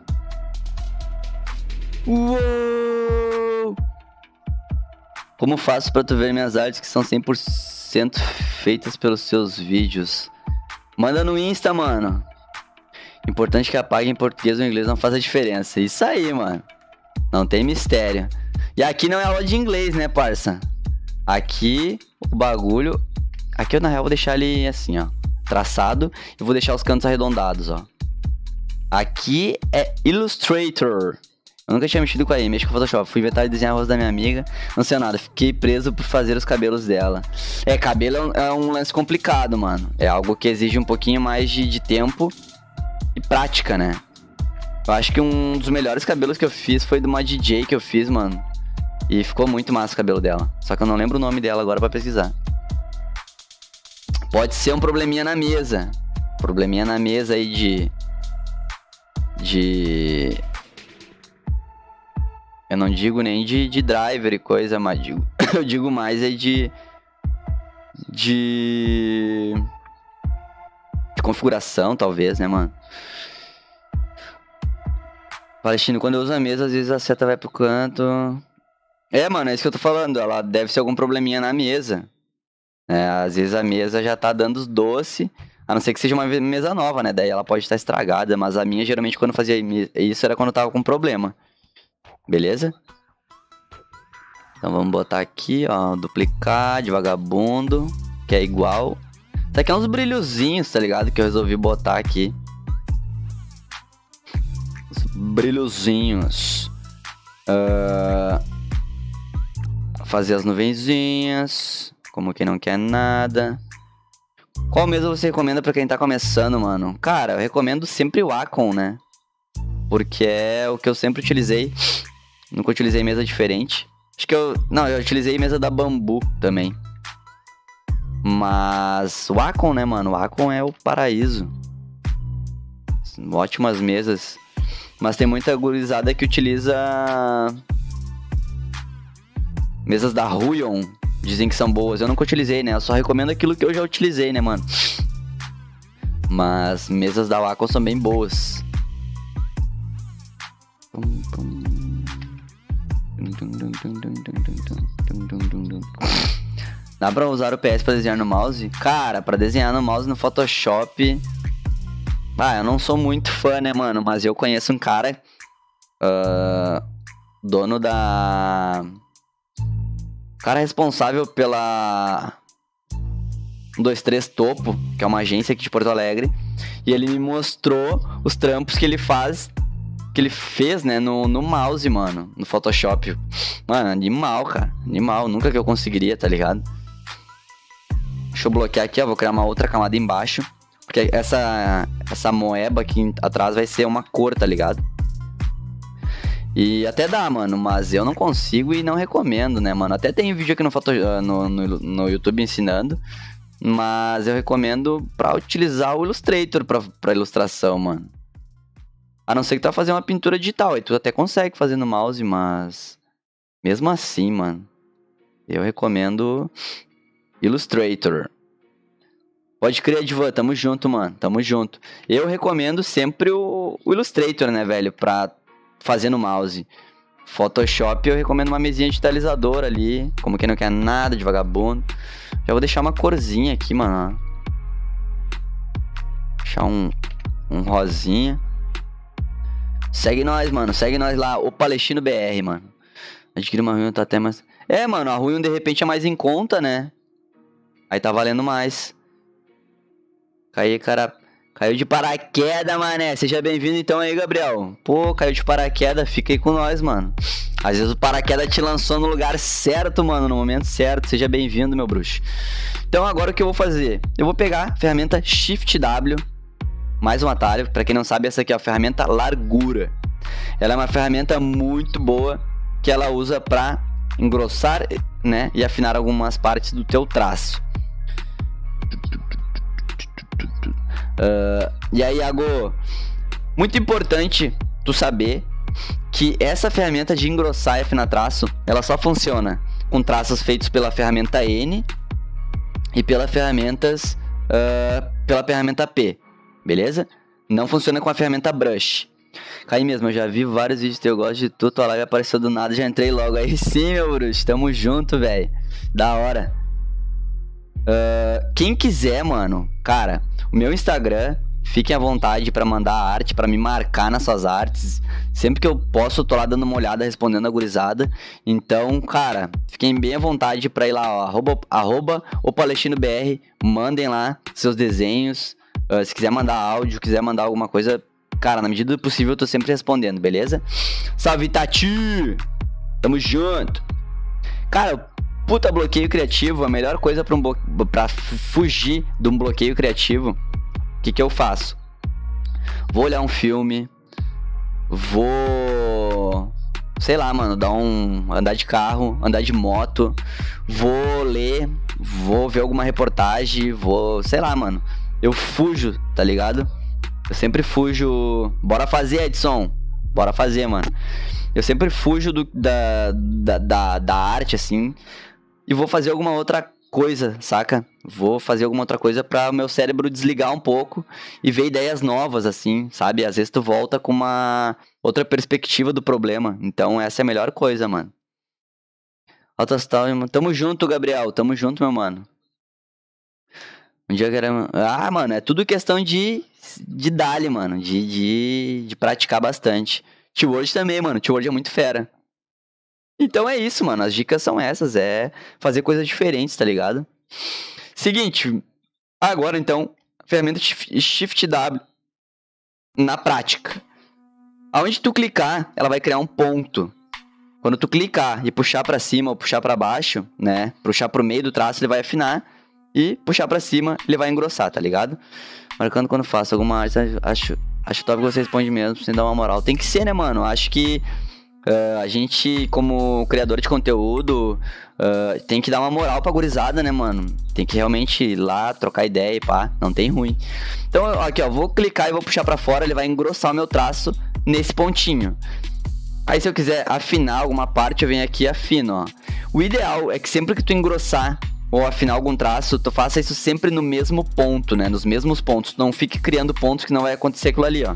Uou! Como faço pra tu ver minhas artes que são cem por cento feitas pelos seus vídeos? Manda no Insta, mano. Importante que a página em português ou inglês não faça diferença. Isso aí, mano. Não tem mistério. E aqui não é aula de inglês, né, parça? Aqui, o bagulho... Aqui eu, na real, vou deixar ele assim, ó. Traçado. E vou deixar os cantos arredondados, ó. Aqui é Illustrator. Eu nunca tinha mexido com a I, mexi com Photoshop. Fui inventar e desenhar a rosto da minha amiga. Não sei nada. Fiquei preso por fazer os cabelos dela. É, cabelo é um, é um lance complicado, mano. É algo que exige um pouquinho mais de, de tempo e prática, né? Eu acho que um dos melhores cabelos que eu fiz foi de uma D J que eu fiz, mano. E ficou muito massa o cabelo dela. Só que eu não lembro o nome dela agora pra pesquisar. Pode ser um probleminha na mesa. Probleminha na mesa aí de... De... Eu não digo nem de, de driver e coisa, mas digo... eu digo mais aí de... De... De configuração, talvez, né, mano? Palestino, quando eu uso a mesa, às vezes a seta vai pro canto... É, mano, é isso que eu tô falando. Ela deve ser algum probleminha na mesa. É, às vezes a mesa já tá dando os doces, a não ser que seja uma mesa nova, né? Daí ela pode estar estragada, mas a minha, geralmente, quando eu fazia isso, era quando eu tava com problema. Beleza? Então vamos botar aqui, ó, duplicar de vagabundo, que é igual. Isso aqui é uns brilhozinhos, tá ligado? Que eu resolvi botar aqui. Os brilhozinhos. Uh... Fazer as nuvenzinhas, como quem não quer nada. Qual mesa você recomenda pra quem tá começando, mano? Cara, eu recomendo sempre o Wacom, né? Porque é o que eu sempre utilizei. Nunca utilizei mesa diferente. Acho que eu... Não, eu utilizei mesa da Bambu também. Mas o Wacom, né, mano? O Wacom é o paraíso. Ótimas mesas. Mas tem muita gurizada que utiliza... Mesas da Huion, dizem que são boas. Eu nunca utilizei, né? Eu só recomendo aquilo que eu já utilizei, né, mano? Mas mesas da Wacom são bem boas. Dá pra usar o P S pra desenhar no mouse? Cara, pra desenhar no mouse no Photoshop... Ah, eu não sou muito fã, né, mano? Mas eu conheço um cara... Uh, dono da... cara responsável pela um dois três Topo, que é uma agência aqui de Porto Alegre, e ele me mostrou os trampos que ele faz, que ele fez, né, no, no mouse, mano, no Photoshop. Mano, animal, cara, animal, nunca que eu conseguiria, tá ligado? Deixa eu bloquear aqui, ó, vou criar uma outra camada embaixo, porque essa, essa moeba aqui atrás vai ser uma cor, tá ligado? E até dá, mano, mas eu não consigo e não recomendo, né, mano? Até tem vídeo aqui no, foto, no, no, no YouTube ensinando, mas eu recomendo pra utilizar o Illustrator pra, pra ilustração, mano. A não ser que tu vai fazer uma pintura digital, aí tu até consegue fazer no mouse, mas... mesmo assim, mano, eu recomendo Illustrator. Pode crer, Divan, tamo junto, mano, tamo junto. Eu recomendo sempre o, o Illustrator, né, velho, pra fazer no mouse. Photoshop eu recomendo uma mesinha digitalizadora ali, como quem não quer nada de vagabundo. Já vou deixar uma corzinha aqui, mano. Deixar um, um rosinha. Segue nós, mano, segue nós lá, o Palestino B R, mano. Adquire uma ruim, tá até mais... É, mano, a ruim de repente é mais em conta, né? Aí tá valendo mais. Caiu, cara... Caiu de paraquedas, mané. Seja bem-vindo então aí, Gabriel. Pô, caiu de paraquedas, fica aí com nós, mano. Às vezes o paraquedas te lançou no lugar certo, mano, no momento certo. Seja bem-vindo, meu bruxo. Então agora o que eu vou fazer? Eu vou pegar a ferramenta Shift W, mais um atalho. Pra quem não sabe, essa aqui é a ferramenta largura. Ela é uma ferramenta muito boa, que ela usa pra engrossar, né, e afinar algumas partes do teu traço. Uh, e aí, Iago, muito importante tu saber que essa ferramenta de engrossar e afinar traço, ela só funciona com traços feitos pela ferramenta N e pela ferramentas, uh, pela ferramenta P, beleza? Não funciona com a ferramenta Brush. Aí mesmo, eu já vi vários vídeos teus, eu gosto de tu, tua live apareceu do nada, já entrei logo. Aí sim, meu bruxo, tamo junto, velho, da hora. Uh, quem quiser, mano, cara, o meu Instagram, fiquem à vontade pra mandar arte, pra me marcar nas suas artes. Sempre que eu posso, eu tô lá dando uma olhada, respondendo a gurizada. Então, cara, fiquem bem à vontade pra ir lá, ó, arroba, arroba o Palestino B R, mandem lá seus desenhos. Uh, se quiser mandar áudio, quiser mandar alguma coisa, cara, na medida do possível eu tô sempre respondendo, beleza? Salve, Tati! Tamo junto! Cara, puta bloqueio criativo, a melhor coisa pra, um blo... pra fugir de um bloqueio criativo, o que que eu faço? Vou olhar um filme, vou, sei lá, mano, dar um, andar de carro, andar de moto, vou ler, vou ver alguma reportagem, vou, sei lá, mano, eu fujo, tá ligado? Eu sempre fujo, bora fazer, Edson, bora fazer, mano. Eu sempre fujo do, da, da, da, da arte, assim, e vou fazer alguma outra coisa, saca? Vou fazer alguma outra coisa pra o meu cérebro desligar um pouco e ver ideias novas, assim, sabe? Às vezes tu volta com uma outra perspectiva do problema. Então essa é a melhor coisa, mano. Alto astral, tamo junto, Gabriel. Tamo junto, meu mano. Um dia que era... Ah, mano, é tudo questão de, de dali, mano. De, de, de praticar bastante. T-Word também, mano. T-Word é muito fera. Então é isso, mano. As dicas são essas. É fazer coisas diferentes, tá ligado? Seguinte. Agora, então, ferramenta Shift W na prática. Aonde tu clicar, ela vai criar um ponto. Quando tu clicar e puxar pra cima ou puxar pra baixo, né? Puxar pro meio do traço, ele vai afinar. E puxar pra cima, ele vai engrossar, tá ligado? Marcando quando faço alguma arte, acho, acho top que você responde mesmo, sem dar uma moral. Tem que ser, né, mano? Acho que uh, a gente, como criador de conteúdo, uh, tem que dar uma moral pra gurizada, né, mano? Tem que realmente ir lá, trocar ideia e pá, não tem ruim. Então, aqui, ó, vou clicar e vou puxar pra fora, ele vai engrossar o meu traço nesse pontinho. Aí, se eu quiser afinar alguma parte, eu venho aqui e afino, ó. O ideal é que sempre que tu engrossar ou afinar algum traço, tu faça isso sempre no mesmo ponto, né? Nos mesmos pontos. Tu não fique criando pontos que não vai acontecer aquilo ali, ó.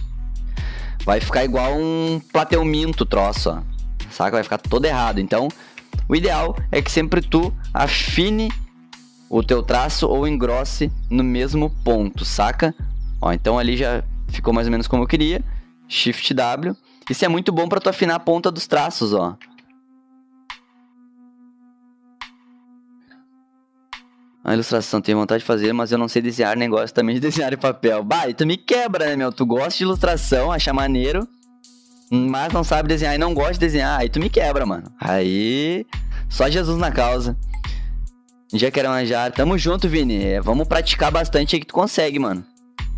Vai ficar igual um plateuminto o troço, ó. Saca? Vai ficar todo errado. Então, o ideal é que sempre tu afine o teu traço ou engrosse no mesmo ponto, saca? Ó, então ali já ficou mais ou menos como eu queria. Shift W. Isso é muito bom pra tu afinar a ponta dos traços, ó. A ilustração, tenho vontade de fazer, mas eu não sei desenhar, nem gosto também de desenhar em papel. Bah, e tu me quebra, né, meu? Tu gosta de ilustração, acha maneiro, mas não sabe desenhar e não gosta de desenhar. Aí tu me quebra, mano. Aí, só Jesus na causa. Já quero manjar. Tamo junto, Vini. É, vamos praticar bastante aí que tu consegue, mano.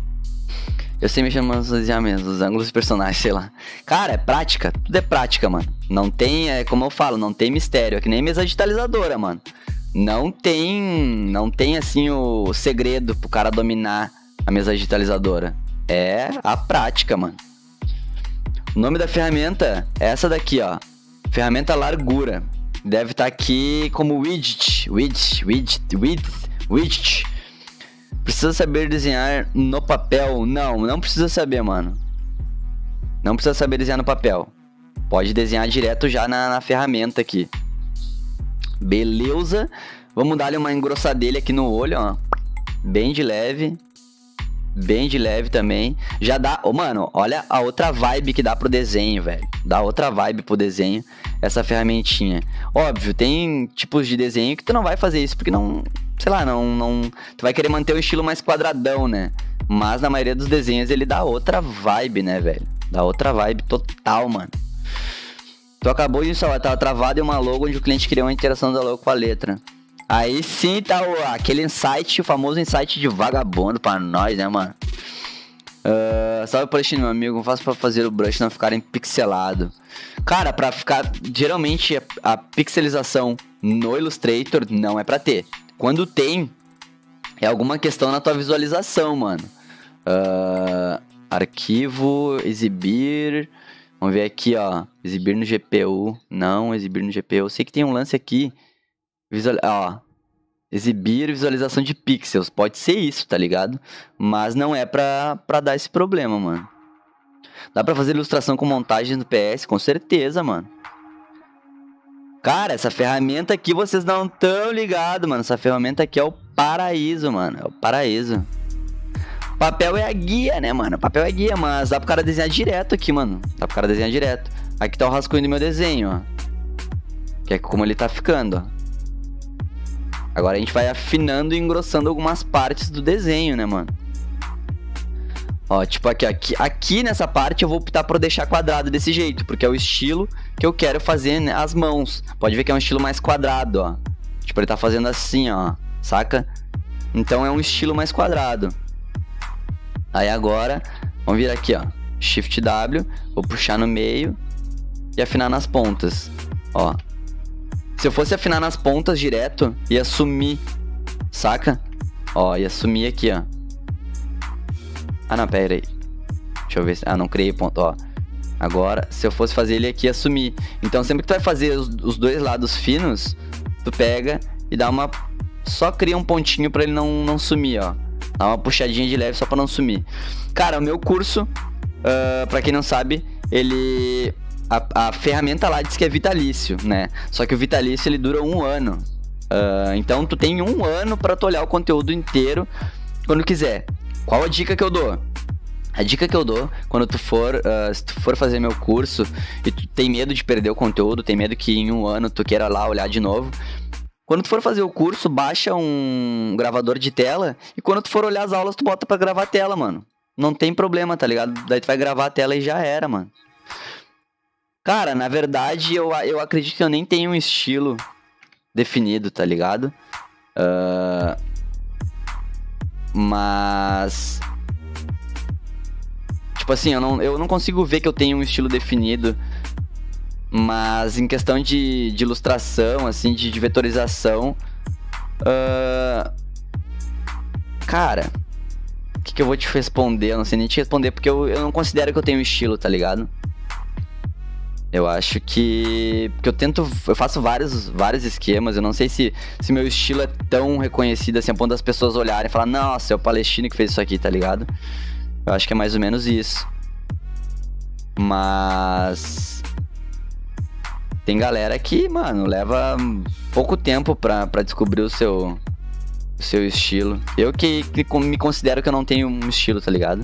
Eu sei mexer nos desenhamentos, os ângulos dos personagens, sei lá. Cara, é prática. Tudo é prática, mano. Não tem, é como eu falo, não tem mistério. É que nem mesa digitalizadora, mano. Não tem, não tem assim o segredo pro cara dominar a mesa digitalizadora. É a prática, mano. O nome da ferramenta é essa daqui, ó. Ferramenta largura. Deve estar aqui como widget, widget, widget, widget, widget. Precisa saber desenhar no papel? Não, não precisa saber, mano. Não precisa saber desenhar no papel. Pode desenhar direto já na, na ferramenta aqui. Beleza. Vamos dar-lhe uma engrossadelha aqui no olho, ó. Bem de leve. Bem de leve também. Já dá... Ô, oh, mano, olha a outra vibe que dá pro desenho, velho. Dá outra vibe pro desenho, essa ferramentinha. Óbvio, tem tipos de desenho que tu não vai fazer isso, porque não... Sei lá, não... não tu vai querer manter um estilo mais quadradão, né? Mas na maioria dos desenhos ele dá outra vibe, né, velho? Dá outra vibe total, mano. Tu acabou de instalar, tava travado em uma logo onde o cliente criou uma interação da logo com a letra. Aí sim tá o, aquele insight, o famoso insight de vagabundo pra nós, né, mano? Uh, salve Palestino, meu amigo. Como faço pra fazer o brush não ficar pixelado? Cara, pra ficar... Geralmente a, a pixelização no Illustrator não é pra ter. Quando tem, é alguma questão na tua visualização, mano. Uh, arquivo, exibir... Vamos ver aqui, ó. Exibir no G P U. Não, exibir no G P U. Eu sei que tem um lance aqui. Visual... Ó. Exibir visualização de pixels. Pode ser isso, tá ligado? Mas não é pra, pra dar esse problema, mano. Dá pra fazer ilustração com montagem no P S? Com certeza, mano. Cara, essa ferramenta aqui vocês não tão ligados, mano. Essa ferramenta aqui é o paraíso, mano. É o paraíso. Papel é a guia, né, mano? Papel é a guia, mas dá pro cara desenhar direto aqui, mano. Dá pro cara desenhar direto. Aqui tá o rascunho do meu desenho, ó. Que é como ele tá ficando, ó. Agora a gente vai afinando e engrossando algumas partes do desenho, né, mano? Ó, tipo aqui, aqui, aqui nessa parte eu vou optar por deixar quadrado desse jeito, porque é o estilo que eu quero fazer, né, as mãos. Pode ver que é um estilo mais quadrado, ó. Tipo, ele tá fazendo assim, ó, saca? Então é um estilo mais quadrado. Aí agora, vamos vir aqui, ó, Shift W, vou puxar no meio e afinar nas pontas, ó. Se eu fosse afinar nas pontas direto, ia sumir, saca? Ó, ia sumir aqui, ó. Ah, não, pera aí. Deixa eu ver se... Ah, não criei ponto, ó. Agora, se eu fosse fazer ele aqui, ia sumir. Então, sempre que tu vai fazer os, os dois lados finos, tu pega e dá uma... Só cria um pontinho pra ele não, não sumir, ó. Dá uma puxadinha de leve só pra não sumir. Cara, o meu curso, uh, pra quem não sabe, ele... A, a ferramenta lá diz que é vitalício, né? Só que o vitalício, ele dura um ano. Uh, então, tu tem um ano pra tu olhar o conteúdo inteiro quando quiser. Qual a dica que eu dou? A dica que eu dou, quando tu for, uh, se tu for fazer meu curso e tu tem medo de perder o conteúdo, tem medo que em um ano tu queira lá olhar de novo, quando tu for fazer o curso, baixa um gravador de tela e quando tu for olhar as aulas, tu bota pra gravar a tela, mano. Não tem problema, tá ligado? Daí tu vai gravar a tela e já era, mano. Cara, na verdade, eu, eu acredito que eu nem tenho um estilo definido, tá ligado? Uh, mas... Tipo assim, eu não, eu não consigo ver que eu tenho um estilo definido. Mas em questão de, de ilustração, assim, de, de vetorização... Uh, cara, o que, que eu vou te responder? Eu não sei nem te responder, porque eu, eu não considero que eu tenho um estilo, tá ligado? Eu acho que... Porque eu tento... Eu faço vários, vários esquemas. Eu não sei se, se meu estilo é tão reconhecido assim, a ponto das pessoas olharem e falar, nossa, é o Palestino que fez isso aqui, tá ligado? Eu acho que é mais ou menos isso. Mas... Tem galera que, mano, leva pouco tempo pra, pra descobrir o seu, o seu estilo. Eu que, que me considero que eu não tenho um estilo, tá ligado?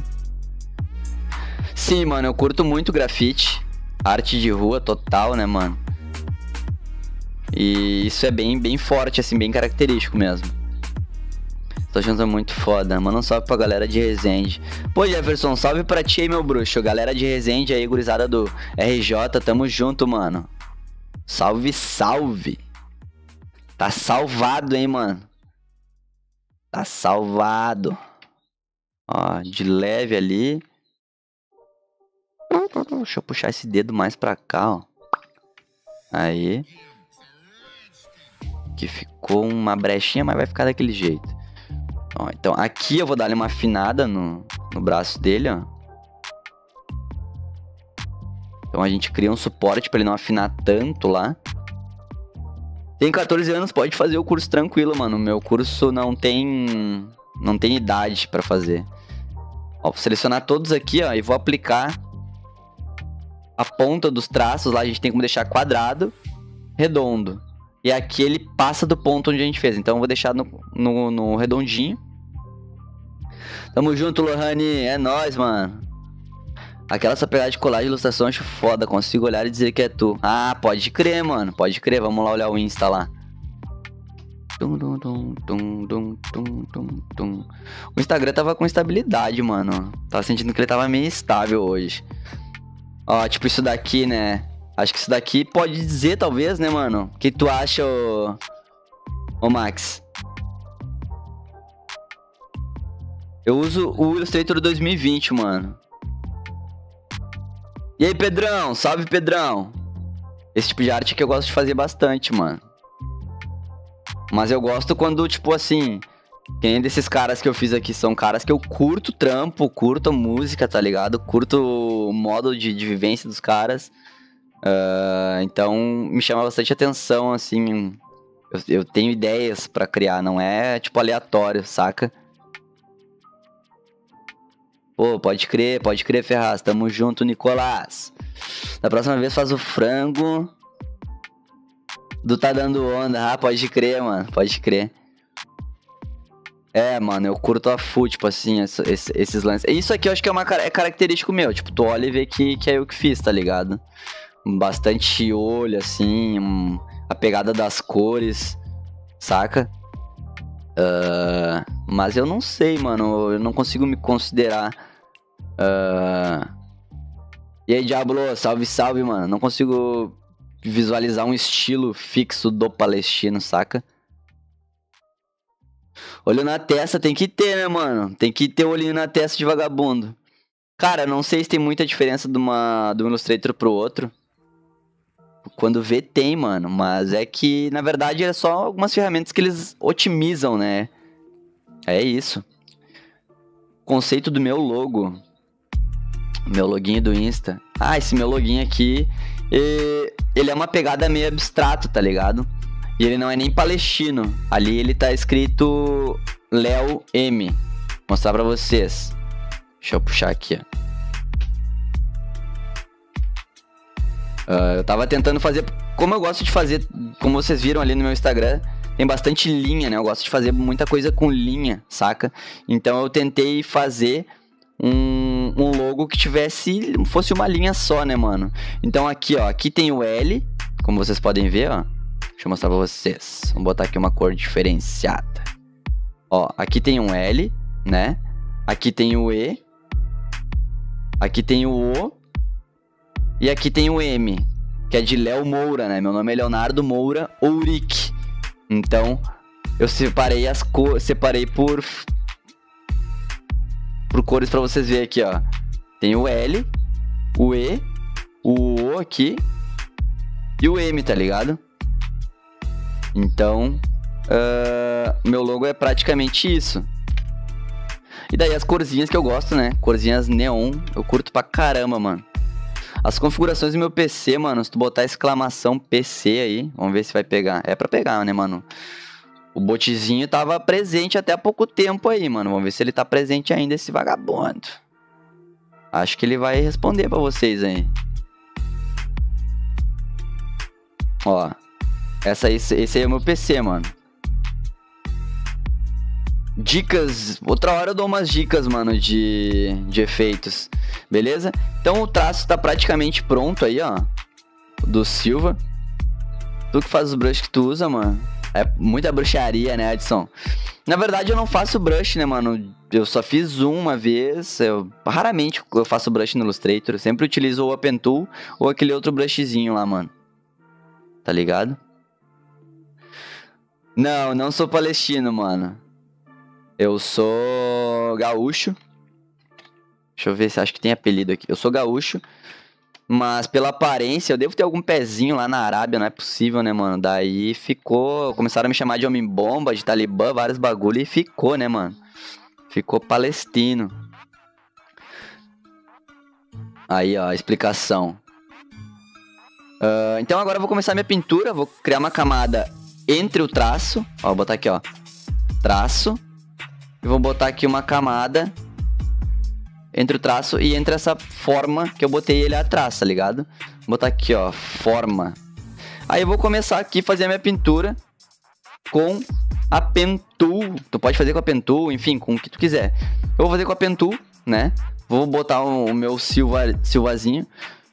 Sim, mano, eu curto muito grafite. Arte de rua total, né, mano? E isso é bem, bem forte, assim, bem característico mesmo. Tô achando muito foda. Manda um salve pra galera de Resende. Pô, Jefferson, salve pra ti aí, meu bruxo. Galera de Resende aí, gurizada do R J, tamo junto, mano. Salve, salve. Tá salvado, hein, mano. Tá salvado. Ó, de leve ali. Deixa eu puxar esse dedo mais pra cá, ó. Aí. Que ficou uma brechinha, mas vai ficar daquele jeito. Ó, então aqui eu vou dar uma afinada no, no braço dele, ó. Então a gente cria um suporte pra ele não afinar tanto lá. Tem quatorze anos, pode fazer o curso tranquilo, mano. Meu curso não tem... Não tem idade pra fazer. Ó, vou selecionar todos aqui, ó. E vou aplicar a ponta dos traços lá. A gente tem como deixar quadrado, redondo. E aqui ele passa do ponto onde a gente fez. Então eu vou deixar no, no, no redondinho. Tamo junto, Lohane. É nóis, mano. Aquela sua pegada de colagem e ilustração eu acho foda. Consigo olhar e dizer que é tu. Ah, pode crer, mano. Pode crer. Vamos lá olhar o Insta lá. Tum, tum, tum, tum, tum, tum, tum, tum. O Instagram tava com estabilidade, mano. Tava sentindo que ele tava meio estável hoje. Ó, tipo isso daqui, né? Acho que isso daqui pode dizer, talvez, né, mano? O que tu acha, ô... ô Max? Eu uso o Illustrator dois mil e vinte, mano. E aí, Pedrão? Salve, Pedrão. Esse tipo de arte que eu gosto de fazer bastante, mano. Mas eu gosto quando, tipo assim... Quem desses caras que eu fiz aqui são caras que eu curto o trampo, curto a música, tá ligado? Curto o modo de, de vivência dos caras. Uh, então, me chama bastante atenção, assim... Eu, eu tenho ideias pra criar, não é, tipo, aleatório, saca? Pô, pode crer, pode crer, Ferraz. Tamo junto, Nicolás. Da próxima vez faz o frango do Tá Dando Onda. Ah, pode crer, mano, pode crer. É, mano, eu curto a full, tipo assim, esse, esse, esses lances. Isso aqui eu acho que é, uma, é característico meu. Tipo, tu olha e vê que, que é eu que fiz, tá ligado? Bastante olho, assim, um, a pegada das cores, saca? Uh, mas eu não sei, mano, eu não consigo me considerar. Uh... E aí, Diablo, salve, salve, mano. Não consigo visualizar um estilo fixo do palestino, saca? Olho na testa tem que ter, né, mano? Tem que ter o olhinho na testa de vagabundo. Cara, não sei se tem muita diferença de, uma, de um Illustrator pro outro. Quando vê, tem, mano. Mas é que, na verdade, é só algumas ferramentas que eles otimizam, né? É isso. Conceito do meu logo. Meu loginho do Insta. Ah, esse meu loginho aqui, ele é uma pegada meio abstrato, tá ligado? E ele não é nem palestino. Ali ele tá escrito Léo M. Vou mostrar pra vocês. Deixa eu puxar aqui, ó. Uh, eu tava tentando fazer... Como eu gosto de fazer... Como vocês viram ali no meu Instagram, tem bastante linha, né? Eu gosto de fazer muita coisa com linha, saca? Então eu tentei fazer um, um logo que tivesse... Fosse uma linha só, né, mano? Então aqui, ó. Aqui tem o L. Como vocês podem ver, ó. Deixa eu mostrar pra vocês. Vamos botar aqui uma cor diferenciada. Ó, aqui tem um L, né? Aqui tem o E. Aqui tem o O. E aqui tem o M, que é de Léo Moura, né? Meu nome é Leonardo Moura Ouric. Então, eu separei as cores, separei por por cores pra vocês verem aqui, ó. Tem o L, o E, o O aqui e o M, tá ligado? Então, uh, meu logo é praticamente isso. E daí as corzinhas que eu gosto, né? Corzinhas neon, eu curto pra caramba, mano. As configurações do meu P C, mano, se tu botar exclamação P C aí, vamos ver se vai pegar. É pra pegar, né, mano? O botzinho tava presente até há pouco tempo aí, mano. Vamos ver se ele tá presente ainda, esse vagabundo. Acho que ele vai responder pra vocês aí. Ó, essa aí, esse aí é o meu P C, mano. Dicas, outra hora eu dou umas dicas, mano, de, de efeitos, beleza? Então o traço tá praticamente pronto aí, ó, do Silva. Tu que faz os brushes que tu usa, mano, é muita bruxaria, né, Edson? Na verdade, eu não faço brush, né, mano? Eu só fiz uma vez. Eu, raramente eu faço brush no Illustrator. Eu sempre utilizo o Open Tool ou aquele outro brushzinho lá, mano. Tá ligado? Não, não sou palestino, mano. Eu sou gaúcho. Deixa eu ver se acho que tem apelido aqui. Eu sou gaúcho. Mas pela aparência, eu devo ter algum pezinho lá na Arábia, não é possível, né, mano? Daí ficou... Começaram a me chamar de homem-bomba, de talibã, vários bagulho, e ficou, né, mano? Ficou palestino. Aí, ó, a explicação. Uh, então agora eu vou começar minha pintura, vou criar uma camada entre o traço. Ó, vou botar aqui, ó. Traço. E vou botar aqui uma camada... entre o traço e entre essa forma que eu botei ele atrás, tá ligado? Vou botar aqui, ó, forma. Aí eu vou começar aqui a fazer a minha pintura com a Pen Tool. Tu pode fazer com a Pen Tool, enfim, com o que tu quiser. Eu vou fazer com a Pen Tool, né? Vou botar o, o meu silva, silvazinho.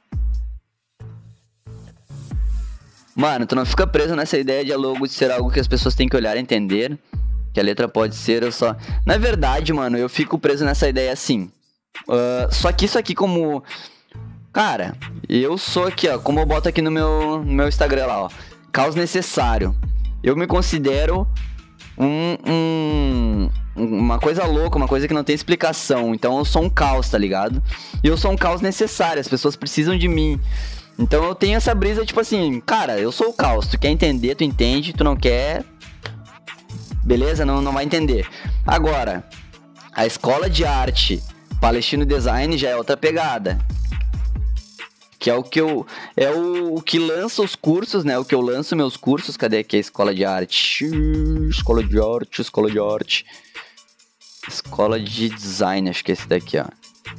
Mano, tu não fica preso nessa ideia de logo de ser algo que as pessoas têm que olhar e entender. Que a letra pode ser, eu só... Na verdade, mano, eu fico preso nessa ideia assim. Uh, só que isso aqui como... Cara, eu sou aqui, ó. Como eu boto aqui no meu, no meu Instagram lá, ó. Caos necessário. Eu me considero um, um, uma coisa louca, uma coisa que não tem explicação. Então eu sou um caos, tá ligado? E eu sou um caos necessário. As pessoas precisam de mim. Então eu tenho essa brisa, tipo assim... Cara, eu sou o caos. Tu quer entender, tu entende. Tu não quer... Beleza? Não, não vai entender. Agora, a escola de arte... Palestino Design já é outra pegada. Que é o que eu... É o, o que lança os cursos, né? O que eu lanço meus cursos. Cadê aqui a escola de arte? Escola de arte, escola de arte. Escola de design, acho que é esse daqui, ó.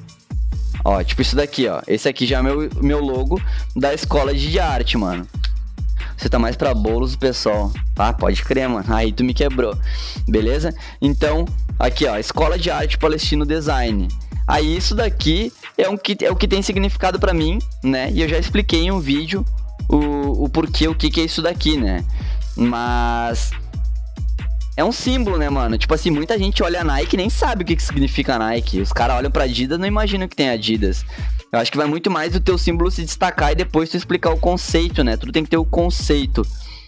Ó, tipo isso daqui, ó. Esse aqui já é meu, meu logo da escola de arte, mano. Você tá mais pra bolos, pessoal. Ah, pode crer, mano. Aí tu me quebrou. Beleza? Então, aqui, ó. Escola de Arte Palestino Design. Aí isso daqui é, um que, é o que tem significado pra mim, né? E eu já expliquei em um vídeo o, o porquê, o que, que é isso daqui, né? Mas... é um símbolo, né, mano? Tipo assim, muita gente olha a Nike e nem sabe o que, que significa Nike. Os caras olham pra Adidas e não imaginam que tem Adidas. Eu acho que vai muito mais do teu símbolo se destacar e depois tu explicar o conceito, né? Tudo tem que ter o conceito.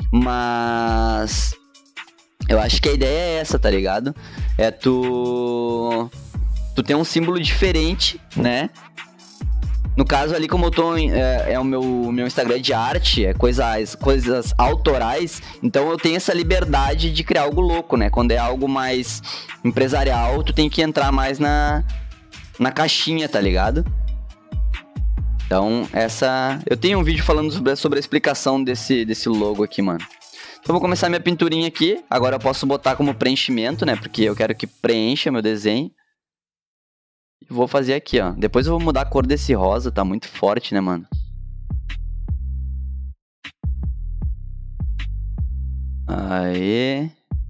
Mas... eu acho que a ideia é essa, tá ligado? É tu... tu ter um símbolo diferente, né? No caso ali, como eu tô em, é, é o meu, meu Instagram de arte, é coisas, coisas autorais, então eu tenho essa liberdade de criar algo louco, né? Quando é algo mais empresarial, tu tem que entrar mais na, na caixinha, tá ligado? Então, essa... eu tenho um vídeo falando sobre, sobre a explicação desse, desse logo aqui, mano. Então, eu vou começar minha pinturinha aqui. Agora eu posso botar como preenchimento, né? Porque eu quero que preencha meu desenho. Vou fazer aqui, ó. Depois eu vou mudar a cor desse rosa. Tá muito forte, né, mano? Aí.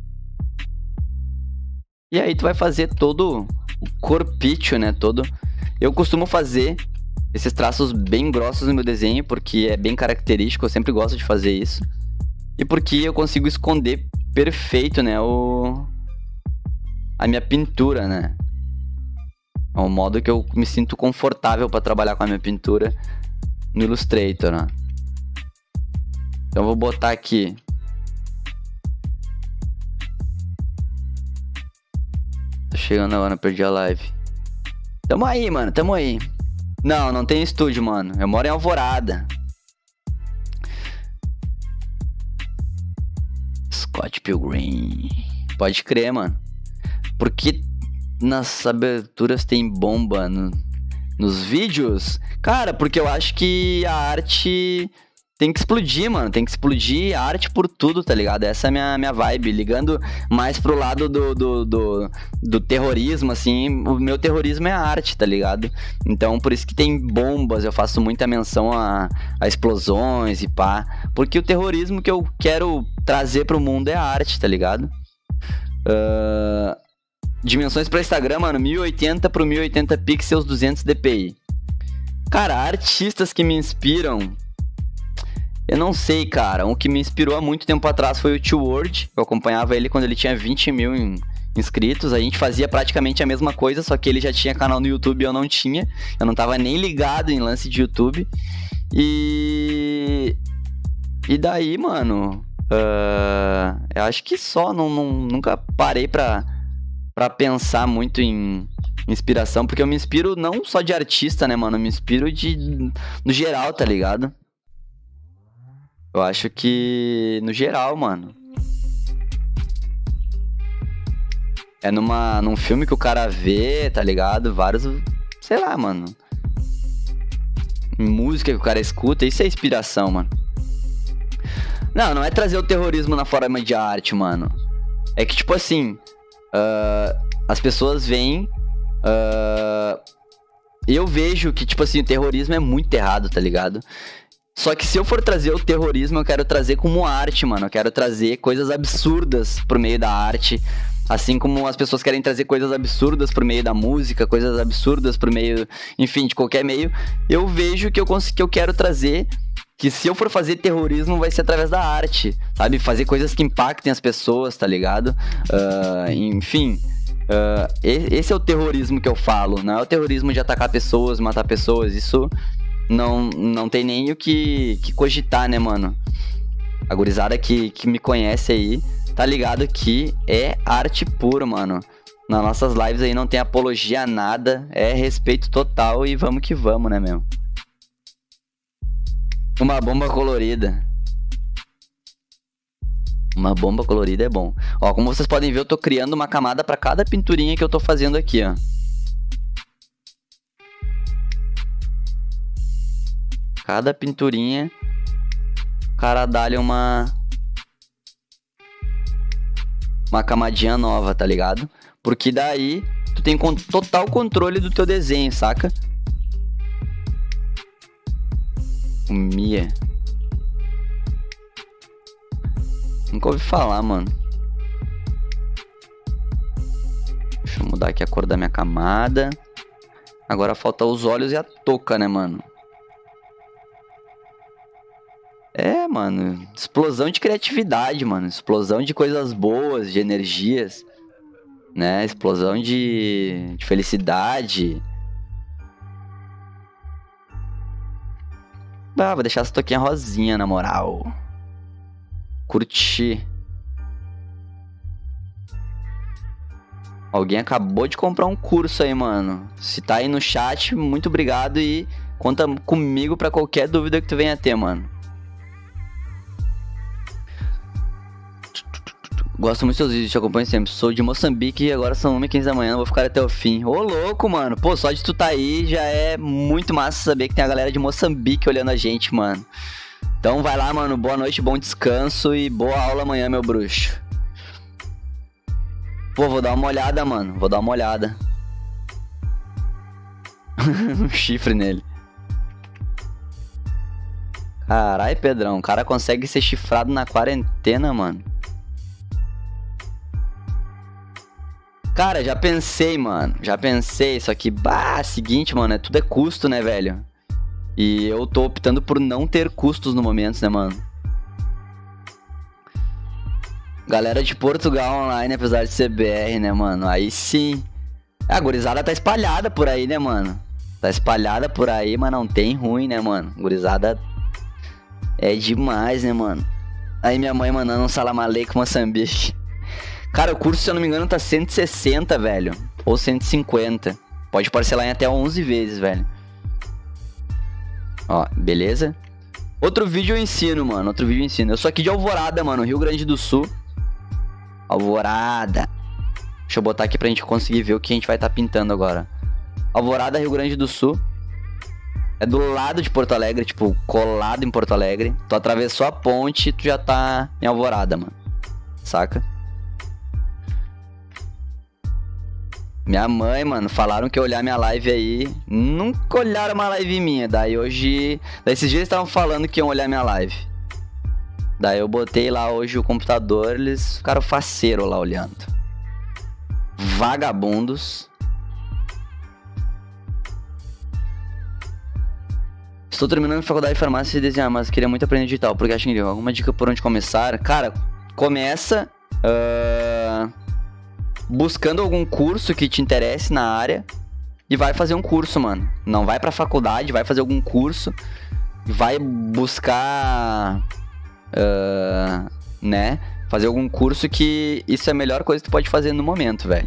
E aí tu vai fazer todo o corpício, né? Todo... eu costumo fazer esses traços bem grossos no meu desenho, porque é bem característico. Eu sempre gosto de fazer isso. E porque eu consigo esconder perfeito, né? O... a minha pintura, né? É um modo que eu me sinto confortável para trabalhar com a minha pintura no Illustrator, né? Então eu vou botar aqui. Tô chegando agora, perdi a live. Tamo aí, mano, tamo aí. Não, não tem estúdio, mano. Eu moro em Alvorada. Scott Pilgrim. Pode crer, mano. Porque... nas aberturas tem bomba no, nos vídeos? Cara, porque eu acho que a arte tem que explodir, mano. Tem que explodir a arte por tudo, tá ligado? Essa é a minha, minha vibe. Ligando mais pro lado do, do, do, do terrorismo, assim. O meu terrorismo é a arte, tá ligado? Então, por isso que tem bombas. Eu faço muita menção a, a explosões e pá. Porque o terrorismo que eu quero trazer pro mundo é a arte, tá ligado? Ahn... Uh... dimensões para Instagram, mano, mil e oitenta por mil e oitenta pixels, duzentos dpi. Cara, artistas que me inspiram... Eu não sei, cara. Um que me inspirou há muito tempo atrás foi o Tio Word. Eu acompanhava ele quando ele tinha vinte mil in- inscritos. A gente fazia praticamente a mesma coisa, só que ele já tinha canal no YouTube e eu não tinha. Eu não tava nem ligado em lance de YouTube. E... E daí, mano... Uh, eu acho que só. Não, não, nunca parei pra, pra pensar muito em inspiração. Porque eu me inspiro não só de artista, né, mano? Eu me inspiro de... no geral, tá ligado? Eu acho que no geral, mano. É numa, num filme que o cara vê, tá ligado? Vários, sei lá, mano. Música que o cara escuta, isso é inspiração, mano. Não, não é trazer o terrorismo na forma de arte, mano. É que, tipo assim, uh, as pessoas veem... Uh, eu vejo que, tipo assim, o terrorismo é muito errado, tá ligado? Só que se eu for trazer o terrorismo, eu quero trazer como arte, mano. Eu quero trazer coisas absurdas por meio da arte. Assim como as pessoas querem trazer coisas absurdas por meio da música, coisas absurdas por meio, enfim, de qualquer meio. Eu vejo que eu, cons- que eu quero trazer, que se eu for fazer terrorismo, vai ser através da arte, sabe? Fazer coisas que impactem as pessoas, tá ligado? Uh, enfim... Uh, esse é o terrorismo que eu falo. Não é o terrorismo de atacar pessoas, matar pessoas. Isso... Não, não tem nem o que, que cogitar, né, mano? A gurizada que, que me conhece aí tá ligado que é arte pura, mano. Nas nossas lives aí não tem apologia a nada. É respeito total e vamos que vamos, né, meu? Uma bomba colorida. Uma bomba colorida é bom. Ó, como vocês podem ver, eu tô criando uma camada pra cada pinturinha que eu tô fazendo aqui, ó. Cada pinturinha, o cara dá-lhe uma... Uma camadinha nova, tá ligado? Porque daí, tu tem con- total controle do teu desenho, saca? O Mia. Nunca ouvi falar, mano. Deixa eu mudar aqui a cor da minha camada. Agora falta os olhos e a touca, né, mano? É, mano, explosão de criatividade, mano, explosão de coisas boas, de energias, né, explosão de, de felicidade. Ah, vou deixar essa toquinha rosinha, na moral. Curti. Alguém acabou de comprar um curso aí, mano. Se tá aí no chat, muito obrigado e conta comigo pra qualquer dúvida que tu venha ter, mano. Gosto muito dos seus vídeos, te acompanho sempre. Sou de Moçambique e agora são uma e quinze da manhã, vou ficar até o fim. Ô, louco, mano. Pô, só de tu tá aí já é muito massa saber que tem a galera de Moçambique olhando a gente, mano. Então vai lá, mano. Boa noite, bom descanso e boa aula amanhã, meu bruxo. Pô, vou dar uma olhada, mano. Vou dar uma olhada. Um chifre nele. Carai, Pedrão. O cara consegue ser chifrado na quarentena, mano. Cara, já pensei, mano. Já pensei. Só que, bah, seguinte, mano. É, tudo é custo, né, velho? E eu tô optando por não ter custos no momento, né, mano? Galera de Portugal online, apesar de ser B R, né, mano? Aí sim. A gurizada tá espalhada por aí, né, mano? Tá espalhada por aí, mas não tem ruim, né, mano? Gurizada é demais, né, mano? Aí minha mãe mandando um salam aleikum Moçambique. Cara, o curso, se eu não me engano, tá cento e sessenta, velho. Ou cento e cinquenta. Pode parcelar em até onze vezes, velho. Ó, beleza? Outro vídeo eu ensino, mano. Outro vídeo eu ensino. Eu sou aqui de Alvorada, mano. Rio Grande do Sul. Alvorada. Deixa eu botar aqui pra gente conseguir ver o que a gente vai estar tá pintando agora. Alvorada, Rio Grande do Sul. É do lado de Porto Alegre, tipo, colado em Porto Alegre. Tu atravessou a ponte e tu já tá em Alvorada, mano. Saca? Minha mãe, mano, falaram que ia olhar minha live aí. Nunca olharam uma live minha. Daí hoje... Daí esses dias eles estavam falando que iam olhar minha live. Daí eu botei lá hoje o computador, eles ficaram faceiro lá olhando. Vagabundos. Estou terminando a faculdade de farmácia e desenhar, mas queria muito aprender digital, porque acho que alguma dica por onde começar? Cara, começa uh, buscando algum curso que te interesse na área e vai fazer um curso, mano. Não vai pra faculdade, vai fazer algum curso, vai buscar, uh, né, fazer algum curso, que isso é a melhor coisa que tu pode fazer no momento, velho.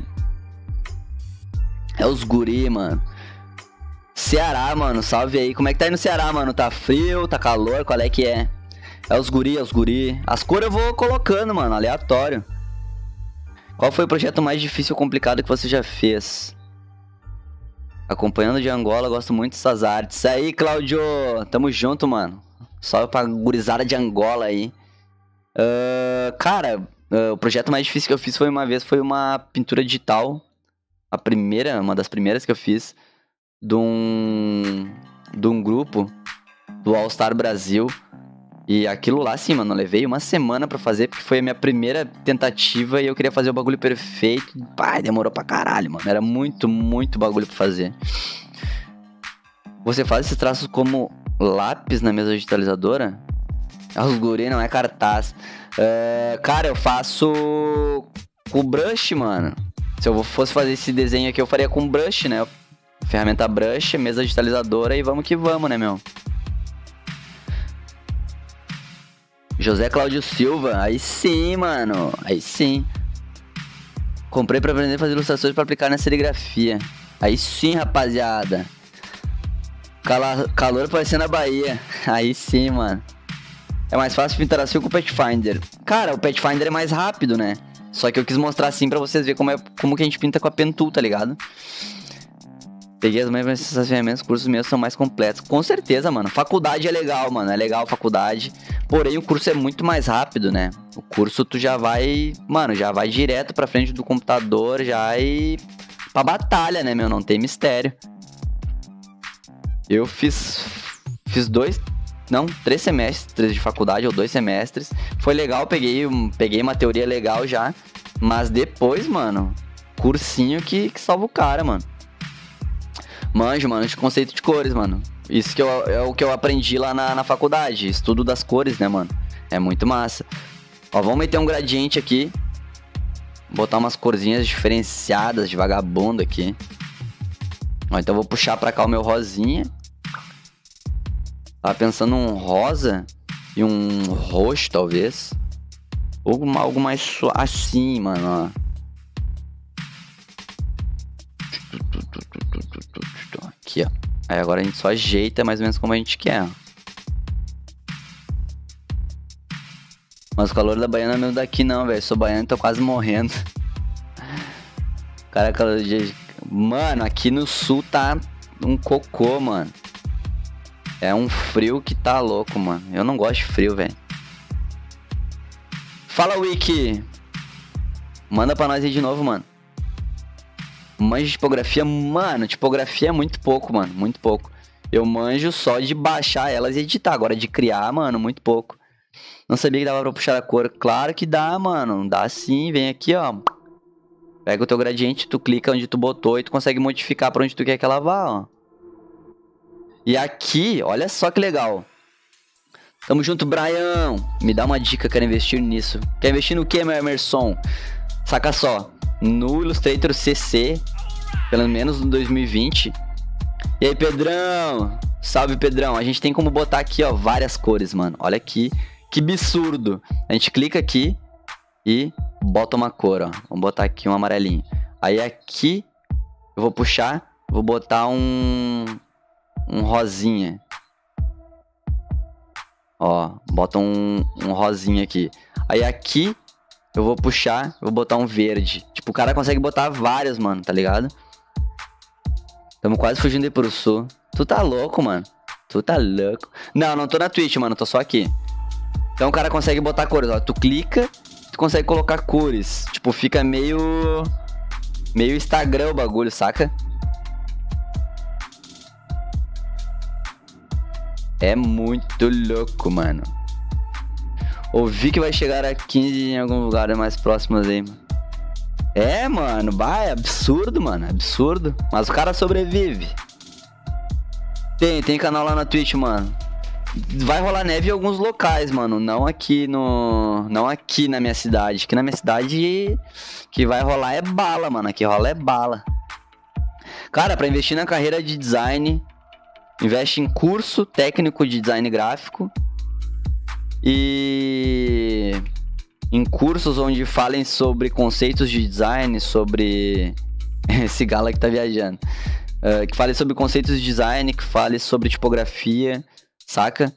É os guri, mano. Ceará, mano, salve aí. Como é que tá aí no Ceará, mano? Tá frio, tá calor, qual é que é? É os guri, é os guri. As cores eu vou colocando, mano, aleatório. Qual foi o projeto mais difícil ou complicado que você já fez? Acompanhando de Angola, gosto muito dessas artes. Aí, Claudio, tamo junto, mano. Salve pra gurizada de Angola aí. Uh, cara, uh, o projeto mais difícil que eu fiz foi uma vez, foi uma pintura digital. A primeira, uma das primeiras que eu fiz. De um, de um grupo do All Star Brasil. E aquilo lá, sim, mano, eu levei uma semana pra fazer, porque foi a minha primeira tentativa e eu queria fazer o bagulho perfeito. Pai, demorou pra caralho, mano. Era muito, muito bagulho pra fazer. Você faz esses traços como lápis na mesa digitalizadora? Os guri não é cartaz. Uh, cara, eu faço com brush, mano. Se eu fosse fazer esse desenho aqui, eu faria com brush, né? Ferramenta brush, mesa digitalizadora e vamos que vamos, né, meu? José Cláudio Silva, aí sim, mano, aí sim. Comprei pra aprender a fazer ilustrações pra aplicar na serigrafia. Aí sim, rapaziada. Cala... Calor parecendo a Bahia. Aí sim, mano. É mais fácil pintar assim com o Pathfinder. Cara, o Pathfinder é mais rápido, né? Só que eu quis mostrar assim pra vocês verem como, é... como que a gente pinta com a Pen Tool, tá ligado? Peguei as manhas, essas ferramentas, os cursos meus são mais completos. Com certeza, mano. Faculdade é legal, mano. É legal a faculdade. Porém, o curso é muito mais rápido, né? O curso tu já vai... Mano, já vai direto pra frente do computador, já e... pra batalha, né, meu? Não tem mistério. Eu fiz... Fiz dois... Não, três semestres de faculdade, ou dois semestres. Foi legal, peguei, peguei uma teoria legal já. Mas depois, mano... Cursinho que, que salva o cara, mano. Manjo, mano, de conceito de cores, mano. Isso que eu, é o que eu aprendi lá na, na faculdade. Estudo das cores, né, mano? É muito massa. Ó, vamos meter um gradiente aqui. Botar umas corzinhas diferenciadas de vagabundo aqui. Ó, então eu vou puxar pra cá o meu rosinha. Tava pensando um rosa e um roxo, talvez. Ou algo mais assim, mano, ó. Aqui, ó. Aí agora a gente só ajeita mais ou menos como a gente quer, ó. Mas o calor da Baiana não é mesmo daqui não, velho. Sou baiano e tô quase morrendo. Cara, calor de... Mano, aqui no sul tá um cocô, mano. É um frio que tá louco, mano. Eu não gosto de frio, velho. Fala, Wiki. Manda pra nós aí de novo, mano. Manjo de tipografia, mano, tipografia é muito pouco, mano, muito pouco. Eu manjo só de baixar elas e editar, agora de criar, mano, muito pouco. Não sabia que dava pra puxar a cor, claro que dá, mano, dá sim, vem aqui, ó. Pega o teu gradiente, tu clica onde tu botou e tu consegue modificar pra onde tu quer que ela vá, ó. E aqui, olha só que legal. Tamo junto, Brian, me dá uma dica, quero investir nisso. Quer investir no que, meu Emerson? Saca só. No Illustrator C C, pelo menos no dois mil e vinte. E aí, Pedrão? Salve, Pedrão. A gente tem como botar aqui, ó, várias cores, mano. Olha aqui, que absurdo. A gente clica aqui e bota uma cor, ó. Vamos botar aqui um amarelinho. Aí aqui, eu vou puxar, vou botar um... Um rosinha. Ó, bota um, um rosinha aqui. Aí aqui... Eu vou puxar, vou botar um verde. Tipo, o cara consegue botar vários, mano, tá ligado? Tamo quase fugindo aí pro sul. Tu tá louco, mano. Tu tá louco. Não, não tô na Twitch, mano, tô só aqui. Então o cara consegue botar cores, ó. Tu clica, tu consegue colocar cores. Tipo, fica meio... Meio Instagram o bagulho, saca? É muito louco, mano. Ouvi que vai chegar a quinze em algum lugar mais próximos aí, mano. É, mano, bah, é absurdo, mano, é absurdo. Mas o cara sobrevive. Tem, tem canal lá na Twitch, mano. Vai rolar neve em alguns locais, mano. Não aqui no... Não aqui na minha cidade. Aqui na minha cidade que vai rolar é bala, mano. Aqui rola é bala. Cara, pra investir na carreira de design, investe em curso técnico de design gráfico. E... em cursos onde falem sobre conceitos de design, sobre... Esse galo que tá viajando. Uh, que fale sobre conceitos de design, que fale sobre tipografia, saca?